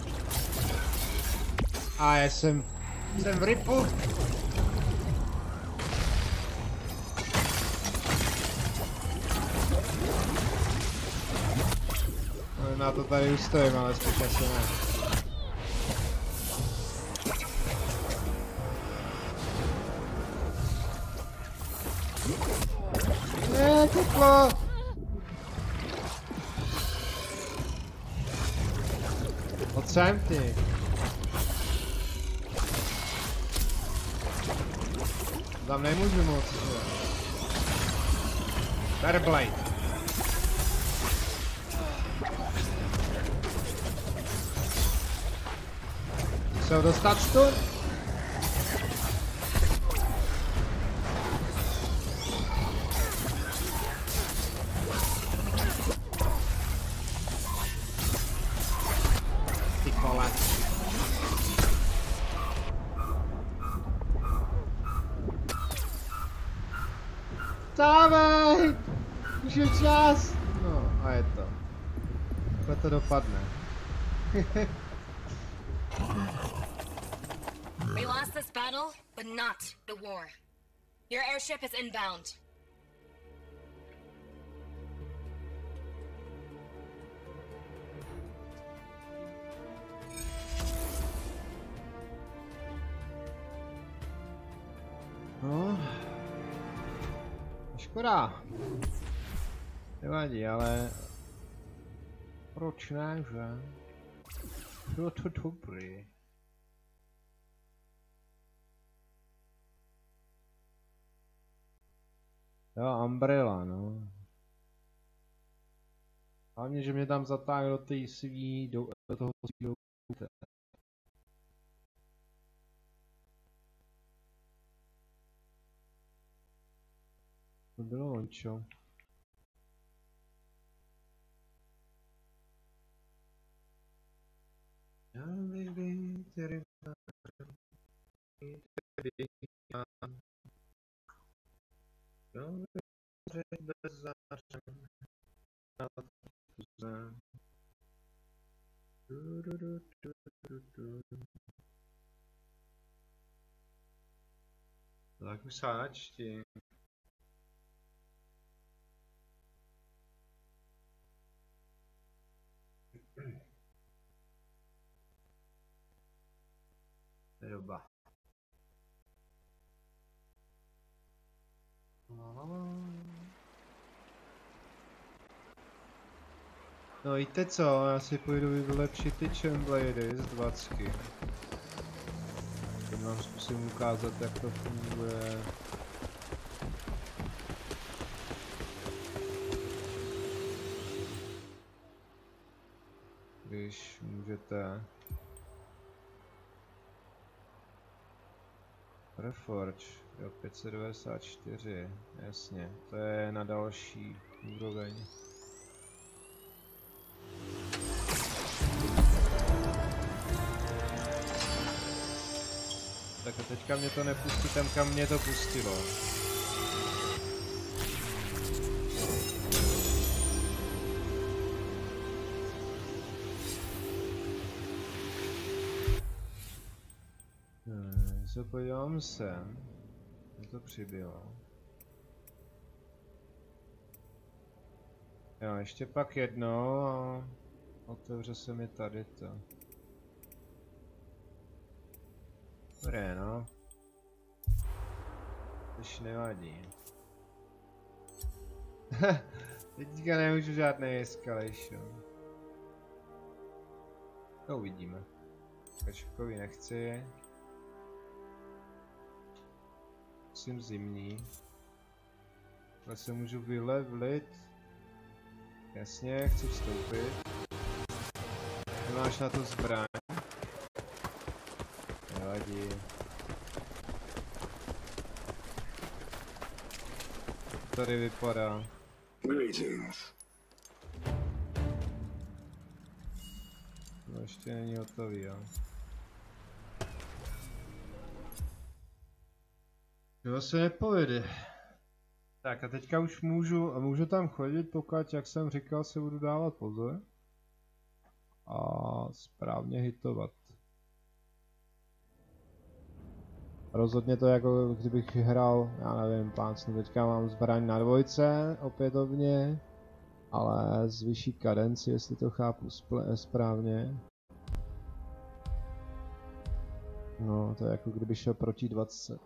A já jsem v ripu. Na to tady už stojím, ale spíš asi ne. Ne, kuklo! Pojď sem ty. Tam nemůžu moc. Fairblade. Chcel dostat stun? Ty kole. Stávej! Už je čas! No a je to. Takhle to dopadne. We lost this battle, but not the war. Your airship is inbound. No. Škoda. Nevadí, ale... Proč ne, že? Bylo to dobrý. Jo, Umbrella, no. Hlavně, že mě tam zatáhl do té svý, do toho svýho. To bylo ončo. Tak už sáčti. Doba. No víte co, já si půjdu vylepšit ty chainblady z 20. Teď vám zkusím ukázat, jak to funguje. Když můžete... Reforge, jo, 594, jasně, to je na další úroveň. Tak a teďka mě to nepustí tam, kam mě to pustilo. Co podívám sem, co to přibylo. Jo, ještě pak jedno a otevře se mi tady to. Dobré, no. Tož nevadí. Teďka nemůžu žádný escalation. To uvidíme. Kačkový nechci. Musím zimní. Ale se můžu vylevlit. Jasně, chci vstoupit. Nemáš na to zbraň. Nevadí. Tady vypadá. No ještě není hotový, jo. To se nepovede. Tak a teďka už můžu tam chodit, pokud, jak jsem říkal, se budu dávat pozor. a správně hitovat. Rozhodně to jako kdybych hrál, já nevím, plácnu, teďka mám zbraň na dvojce opětovně, ale z vyšší kadenci, jestli to chápu správně. No, to je jako kdyby šel proti 20.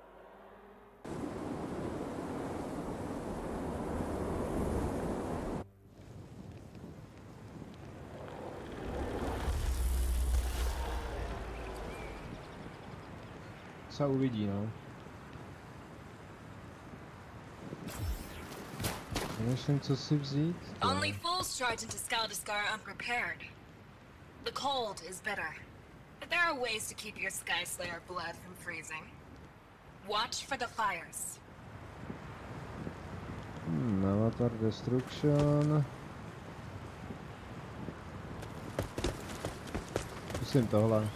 Se uvidí, no. Nemyslím, co si vzít. Only fools tried into Skaldiscar unprepared. The cold is bitter, but there are ways to keep your Skyslayer blood from freezing. Watch for the fires. Avatar Destruction. Zkusím tohle.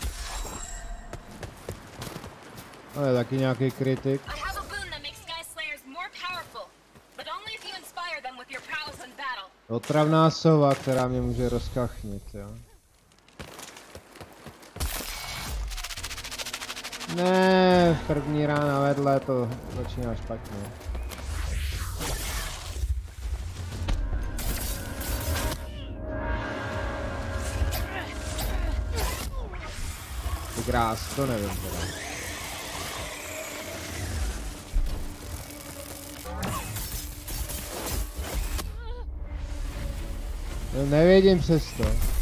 To je taky nějaký kritik. Otravná sova, která mě může rozkachnit, jo. Ne, první rána vedle to začíná špatně. Ty krás, to nevím teda. No, nevědím přesto.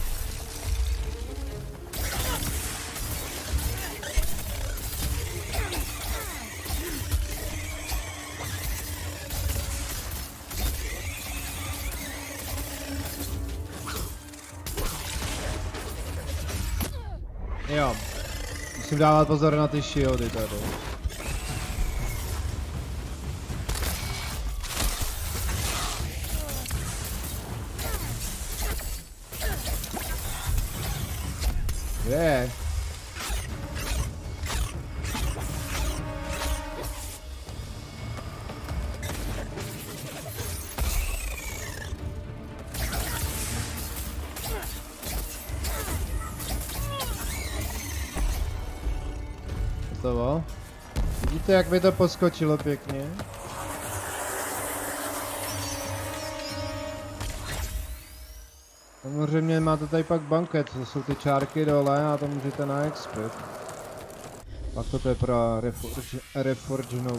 Jo, musím dávat pozor na ty shieldy tady. Kde je? Hotovo. Vidíte, jak mi to poskočilo pěkně? Samozřejmě máte tady pak banket, to jsou ty čárky dole a to můžete naexpit. Pak to je pro reforgenout.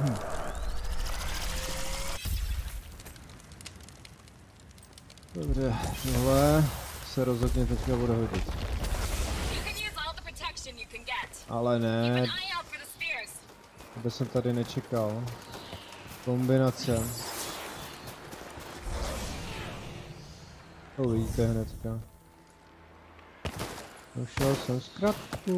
Dobře, tohle se rozhodně teďka bude hodit. Ale ne, to jsem tady nečekal. Kombinace. To vidíte hnedka. Ušel jsem z kratku.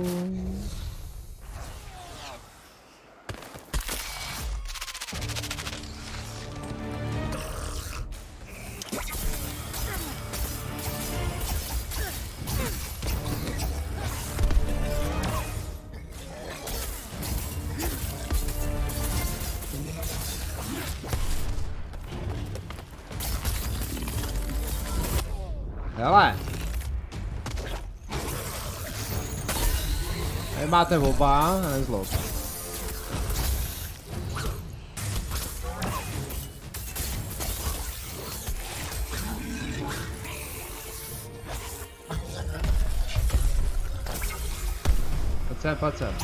Hele. Tady máte oba, nezlob. Pojď sem.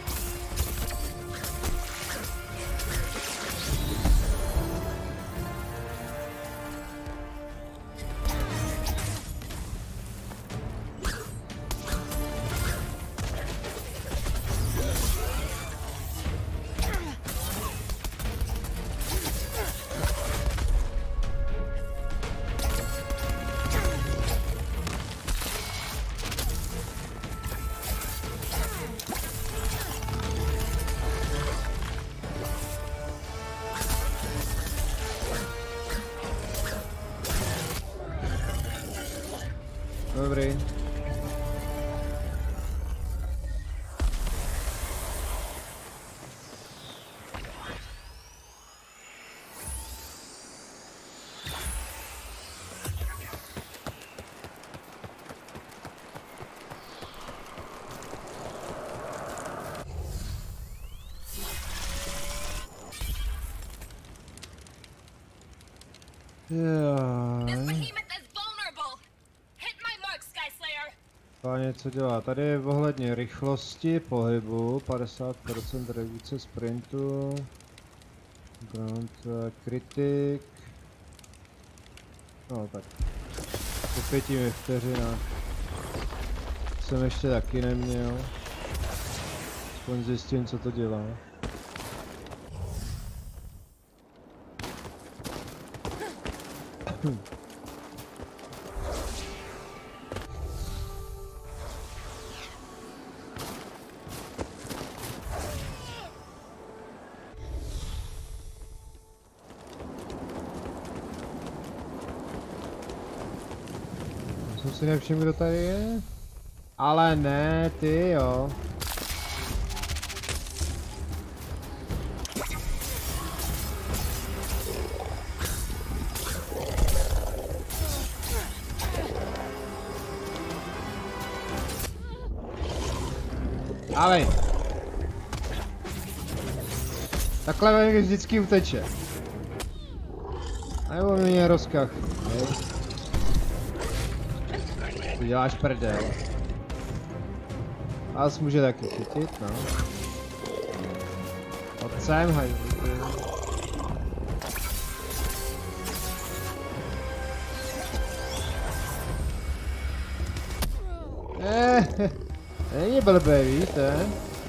Dobrý. To něco dělá. Tady je ohledně rychlosti pohybu, 50% redukce sprintu, ground kritik. No tak, po 5 vteřinách jsem ještě taky neměl. Aspoň zjistím, co to dělá. Jsem si nevšiml, kdo tady je. Ale ne, ty jo. Ale takhle mi vždycky uteče. A nebo mě rozkach. Ty děláš prdel. Vás může taky chytit, no. Od sem, hajdu. Není blbý, víte?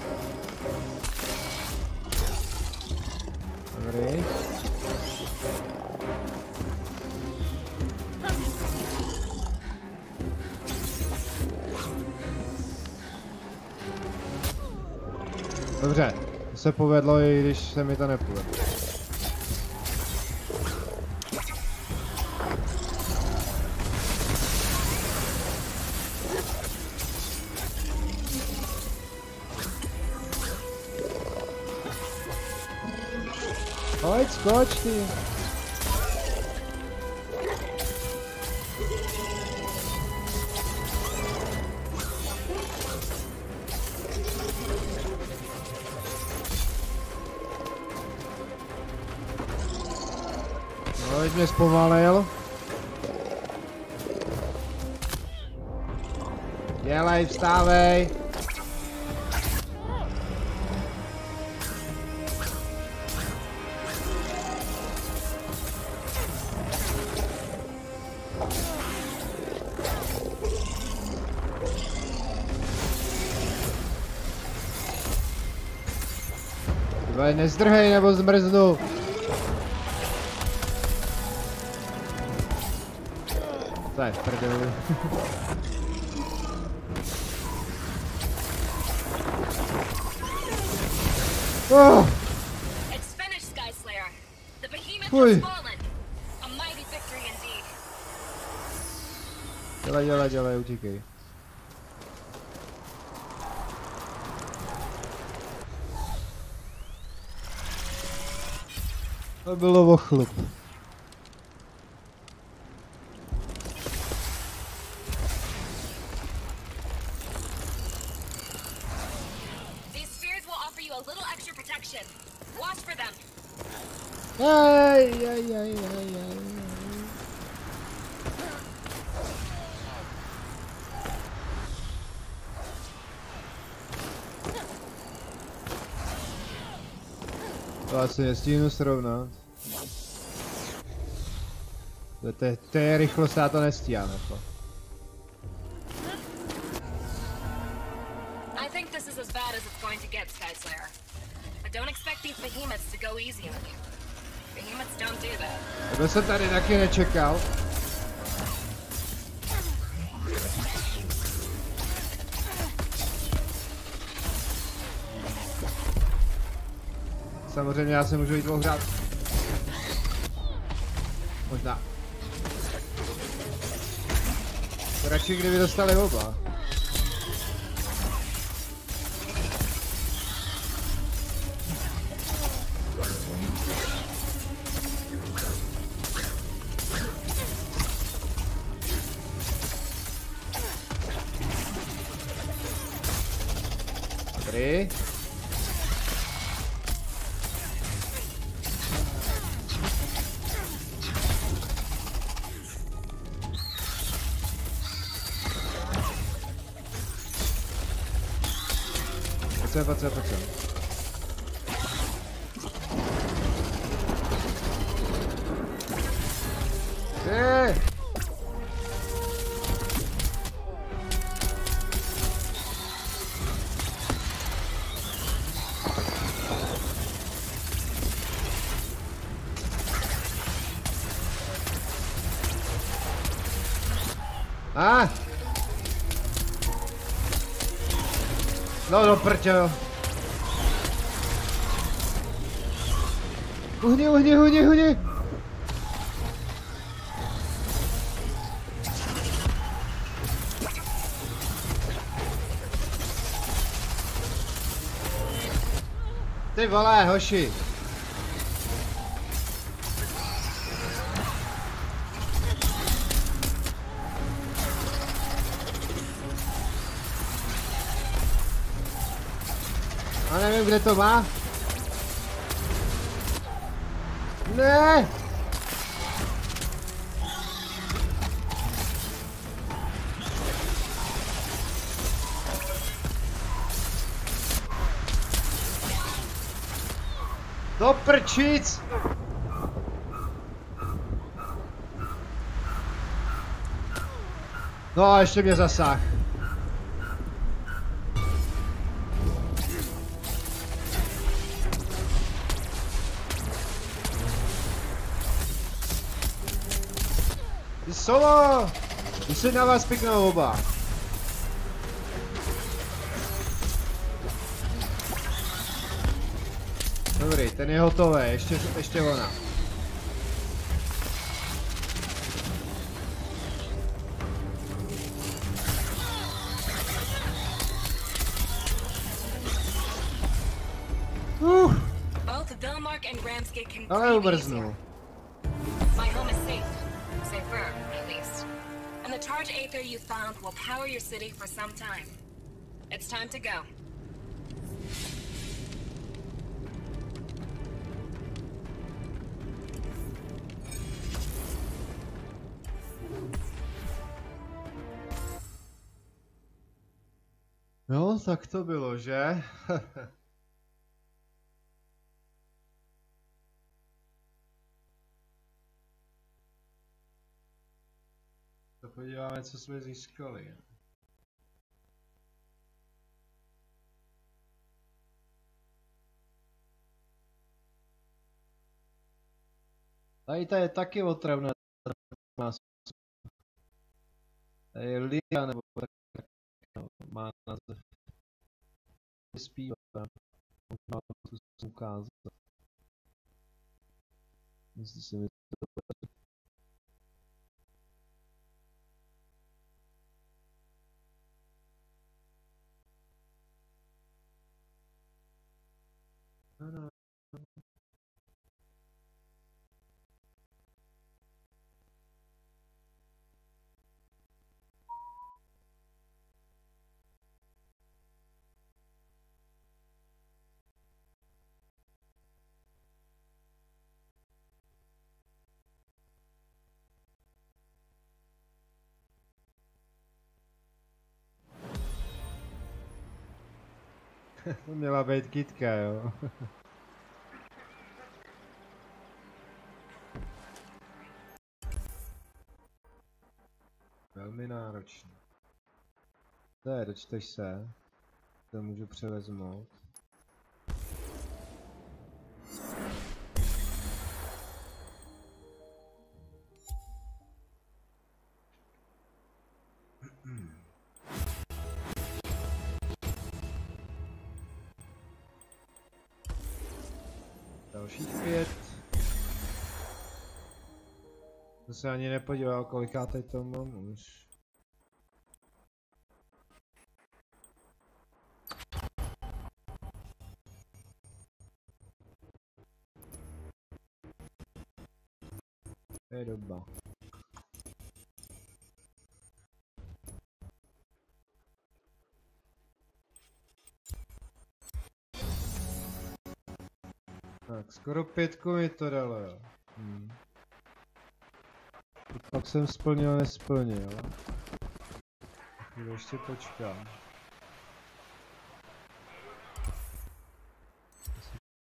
Dobrý. Dobře, to se povedlo, i když se mi to nepovedlo. Pojď, skoč ty. Pojď, mě zpomalil. Dělej, vstávej. Nezdrhej, nebo zmrznu. To je v prdeli. Oh. Fuj. Dělej, utíkej. To bylo o chlup. Aj. To asi nestíhnu srovnat. To je rychlost, já to nestíhám jako. I think this is as bad as it's going to get, Sky Slayer. But don't expect these behemoths to go easy on you. Behemoths don't do that. To jsem tady taky nečekal. Samozřejmě já se můžu jít ohrát. Možná. Radši kdyby dostali oba. Dobrý. pojď sem. No do prťo. Uhni. Ty vole, hoši. A nevím, kde to má. Ne! Do prčic! No a ještě mě zasáh. Ty solo! Ty se na vás pěknou oba. Dobrý, ten je hotový, ještě ona. Ale umrznu. My home is safe. Safer, at least. And the charge aether you found will power your city for some time. It's time to go. No, tak to bylo, že? To podíváme, co jsme získali. Tady ta je taky otravná. Tady je Lia, nebo tak má název. Zpívá. Možná to zkusím ukázat. Jestli se mi to bude. To měla být kytka, jo. Velmi náročný. To je, dočteš se. To můžu převezmout. Dalších 5. To se ani nepodíval, koliká teď to mám už. To je doba. Tak, skoro 5 mi to dalo, jo. Pak jsem splnil, nesplnil. Ještě počkám.